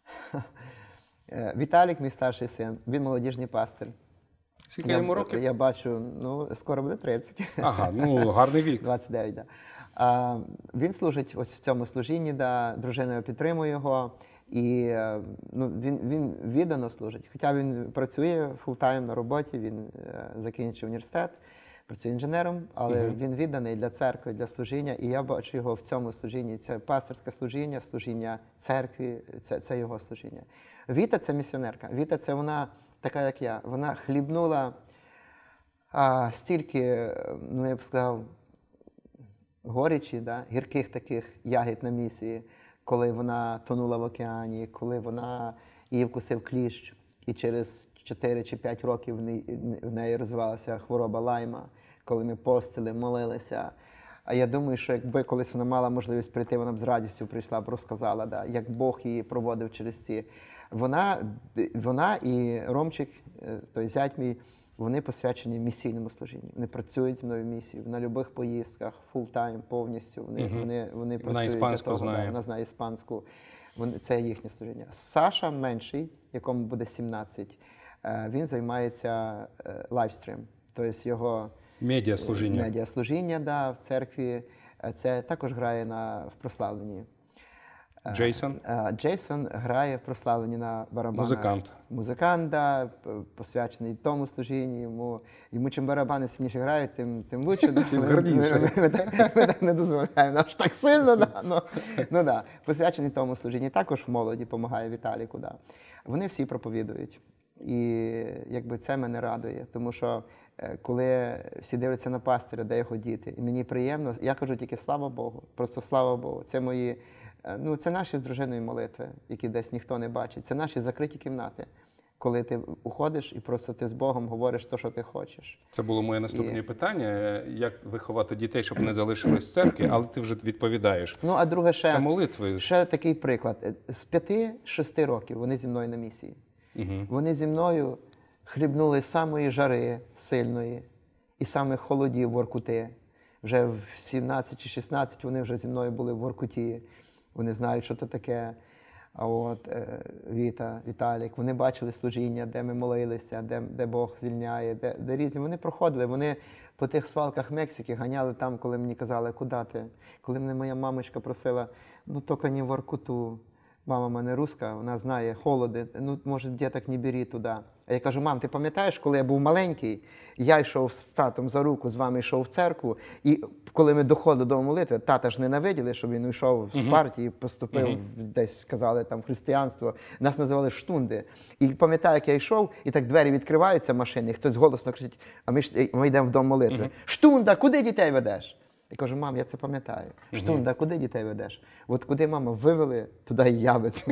Віталік, мій старший син, він молодіжний пастир. Скільки йому років? Я бачу, ну, скоро буде 30. Ага, ну гарний вік. 29, так. Він служить ось в цьому служінні, да, дружина підтримує його. І ну, він віддано служить. Хоча він працює фултайм на роботі, він закінчив університет, працює інженером, але він відданий для церкви, для служіння. І я бачу його в цьому служінні. Це пасторське служіння, служіння церкві, це його служіння. Віта – це місіонерка. Віта – це вона така, як я. Вона хлібнула стільки, ну я б сказав, горічі, да, гірких таких ягід на місії, коли вона тонула в океані, коли вона її вкусив кліщ, і через 4 чи 5 років в неї розвивалася хвороба лайма, коли ми постили, молилися. А я думаю, що якби колись вона мала можливість прийти, вона б з радістю прийшла б розказала, да, як Бог її проводив через ці. Вона і Ромчик, той зять мій, вони посвячені місійному служінню. Вони працюють зі мною в місії, на будь-яких поїздках, фултайм, повністю. Вони працюють іспанську для того, знає. вона знає іспанську. Це їхнє служіння. Саша менший, якому буде 17, він займається лайвстрім, тобто його Медіаслужіння. медіаслужіння, да, в церкві. Це також грає в прославленні. Джейсон? Джейсон грає в прославленні на барабанах. Музикант. Музикант, да, посвячений тому служінні. Йому чим барабани сильніше грають, тим лучше. Да. Тим гарніше. Ми так не дозволяємо, аж так сильно. Да. Ну, да. Посвячений тому служінні. Також в молоді допомагає Віталіку. Да. Вони всі проповідують. І якби це мене радує, тому що коли всі дивляться на пастиря, де його діти, і мені приємно, я кажу тільки слава Богу, просто слава Богу. Це мої, ну це наші з дружиною молитви, які десь ніхто не бачить. Це наші закриті кімнати, коли ти уходиш і просто ти з Богом говориш те, що ти хочеш. Це було моє наступне питання, як виховати дітей, щоб не залишились в церкві, але ти вже відповідаєш. Ну, а друге Це молитви. ще такий приклад. З 5-6 років вони зі мною на місії. Вони зі мною хлібнули самої жари сильної і самих холодів Воркути. Вже в 17 чи 16 вони вже зі мною були в Воркуті. Вони знають, що це таке. А от Віта, Віталік, вони бачили служіння, де ми молилися, де Бог звільняє, де різні. Вони проходили, вони по тих свалках Мексики ганяли там, коли мені казали, куди ти? Коли мене моя мамочка просила, ну тільки не в Воркуту. Мама в мене руська, вона знає холоди, ну, може, діток не бери туди. А я кажу, мам, ти пам'ятаєш, коли я був маленький, я йшов з татом за руку, з вами йшов в церкву, і коли ми доходили до молитви, тата ж ненавиділи, щоб він йшов з партії, поступив десь, сказали, там, християнство. Нас називали штунди. І пам'ятаю, як я йшов, і так двері відкриваються машини, і хтось голосно кричить, а ми йдемо в дом молитви. Штунда, куди дітей ведеш? Я кажу, мам, я це пам'ятаю. Штунда, куди дітей ведеш? От куди мама вивели, туди і я веду.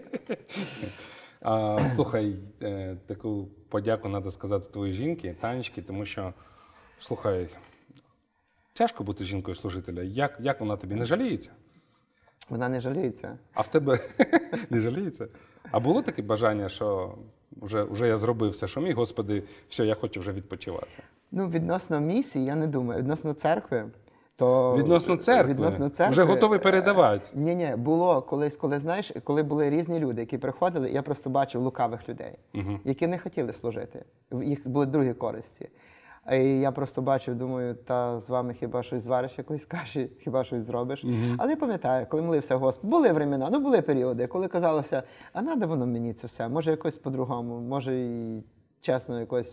Слухай, таку подяку треба сказати твоїй жінці, Танечці, тому що, слухай, тяжко бути жінкою служителя. Як вона тобі не жаліється? Вона не жаліється. А в тебе не жаліється? А було таке бажання, що вже я зробив все, що міг, Господи, все, я хочу вже відпочивати? Ну, відносно місії, я не думаю. Відносно церкви, то... Відносно церкви? Вже готовий передавати? Ні, було колись, коли були різні люди, які приходили, я просто бачив лукавих людей, які не хотіли служити. Їх були другі користі. І я просто бачив, думаю, та з вами хіба щось звариш якоїсь каші, хіба щось зробиш. Але я пам'ятаю, коли молився Господь, були времена, ну були періоди, коли казалося, а надо воно мені це все, може якось по-другому, може і чесно якось.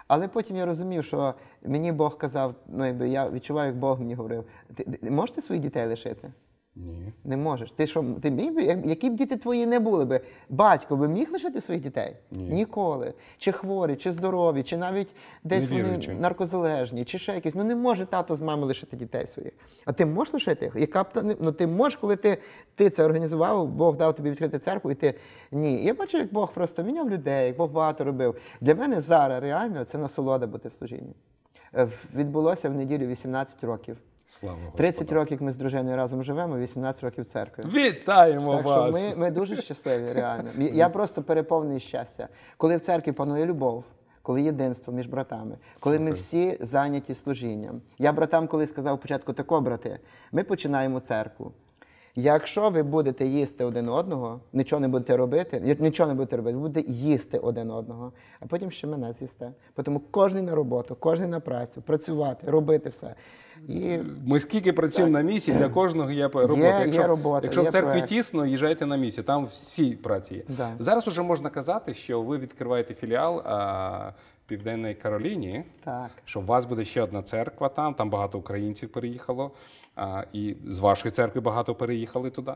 Але потім я розумів, що мені Бог казав, ну якби я відчуваю, як Бог мені говорив, ти можете своїх дітей лишити? Ні. Не можеш. Ти що, ти міг би, які б діти твої не були би, батько би міг лишити своїх дітей? Ні. Ніколи. Чи хворі, чи здорові, чи навіть десь вони Невіруючі. наркозалежні, чи ще якісь. Ну не може тато з мамою лишити дітей своїх. А ти можеш лишити їх? Яка б ну ти можеш, коли ти це організував, Бог дав тобі відкрити церкву, і ти ні. Я бачу, як Бог просто міняв людей, як Бог багато робив. Для мене зараз реально це насолода бути в служінні. Відбулося в неділю 18 років. Слава Господу. 30 років як ми з дружиною разом живемо, 18 років в церкві. Вітаємо Так що вас! ми дуже щасливі, реально. Я просто переповнений щастя. Коли в церкві панує любов, коли єдинство між братами, коли ми всі зайняті служінням. Я братам колись сказав спочатку, тако, брати, ми починаємо церкву. Якщо ви будете їсти один одного, нічого не будете робити, ви будете їсти один одного, а потім ще мене з'їсте. Тому кожен на роботу, кожен на працю, працювати, робити все. І Ми скільки працюємо на місії, для кожного є робота. Є робота, якщо є в церкві проект. тісно, їжджайте на місію, там всі праці є. Да. Зараз уже можна казати, що ви відкриваєте філіал в Південній Кароліні, так. що у вас буде ще одна церква там багато українців переїхало, і з вашої церкви багато переїхали туди.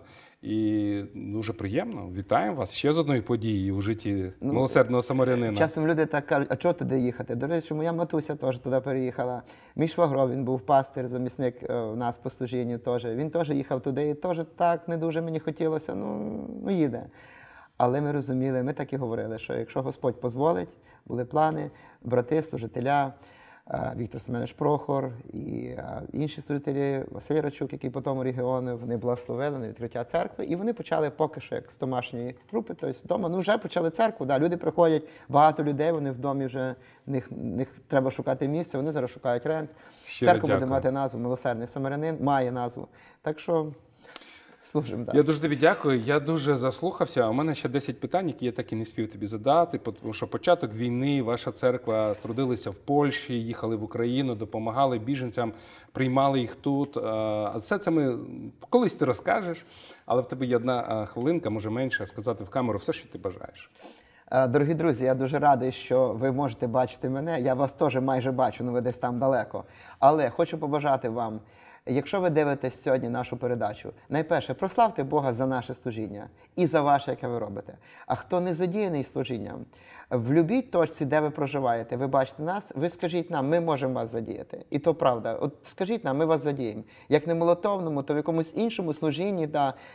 І дуже приємно. Вітаємо вас ще з одною подією у житті милосердного самарянина. Часом люди так кажуть, а чого туди їхати? До речі, моя матуся теж туди переїхала. Мій швагро, він був пастир, замісник у нас по служінню теж. Він теж їхав туди і теж так не дуже мені хотілося, ну їде. Але ми розуміли, ми так і говорили, що якщо Господь дозволить, були плани, брати, служителя, Віктор Семенович Прохор і інші служителі, Василь Рачук, який по тому регіону, вони благословили на відкриття церкви, і вони почали поки що як з домашньої групи, тобто вдома, вже почали церкву, люди приходять, багато людей, вони в домі вже, в них треба шукати місце, вони зараз шукають рент. Щиро Церква буде дякую. мати назву «Милосердний самарянин», має назву. Так що служимо далі. Я дуже тобі дякую, я дуже заслухався. У мене ще 10 питань, які я так і не спів тобі задати, тому що початок війни, ваша церква трудилася в Польщі, їхали в Україну, допомагали біженцям, приймали їх тут. А все це ми колись ти розкажеш, але в тебе є одна хвилинка, може менше, сказати в камеру все, що ти бажаєш. Дорогі друзі, я дуже радий, що ви можете бачити мене. Я вас теж майже бачу, але ви десь там далеко. Але хочу побажати вам, якщо ви дивитесь сьогодні нашу передачу, найперше, прославте Бога за наше служіння і за ваше, яке ви робите. А хто не задіяний служінням, в будь-якій точці, де ви проживаєте, ви бачите нас, ви скажіть нам, ми можемо вас задіяти. І то правда. От скажіть нам, ми вас задіємо. Як не в молитовному, то в якомусь іншому служінні,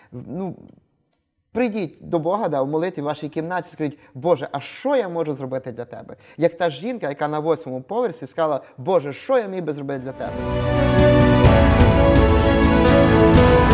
прийдіть до Бога, в молитві в вашій кімнаті, скажіть, Боже, а що я можу зробити для Тебе? Як та жінка, яка на 8-му поверсі сказала, Боже, що я міг би зробити для Тебе?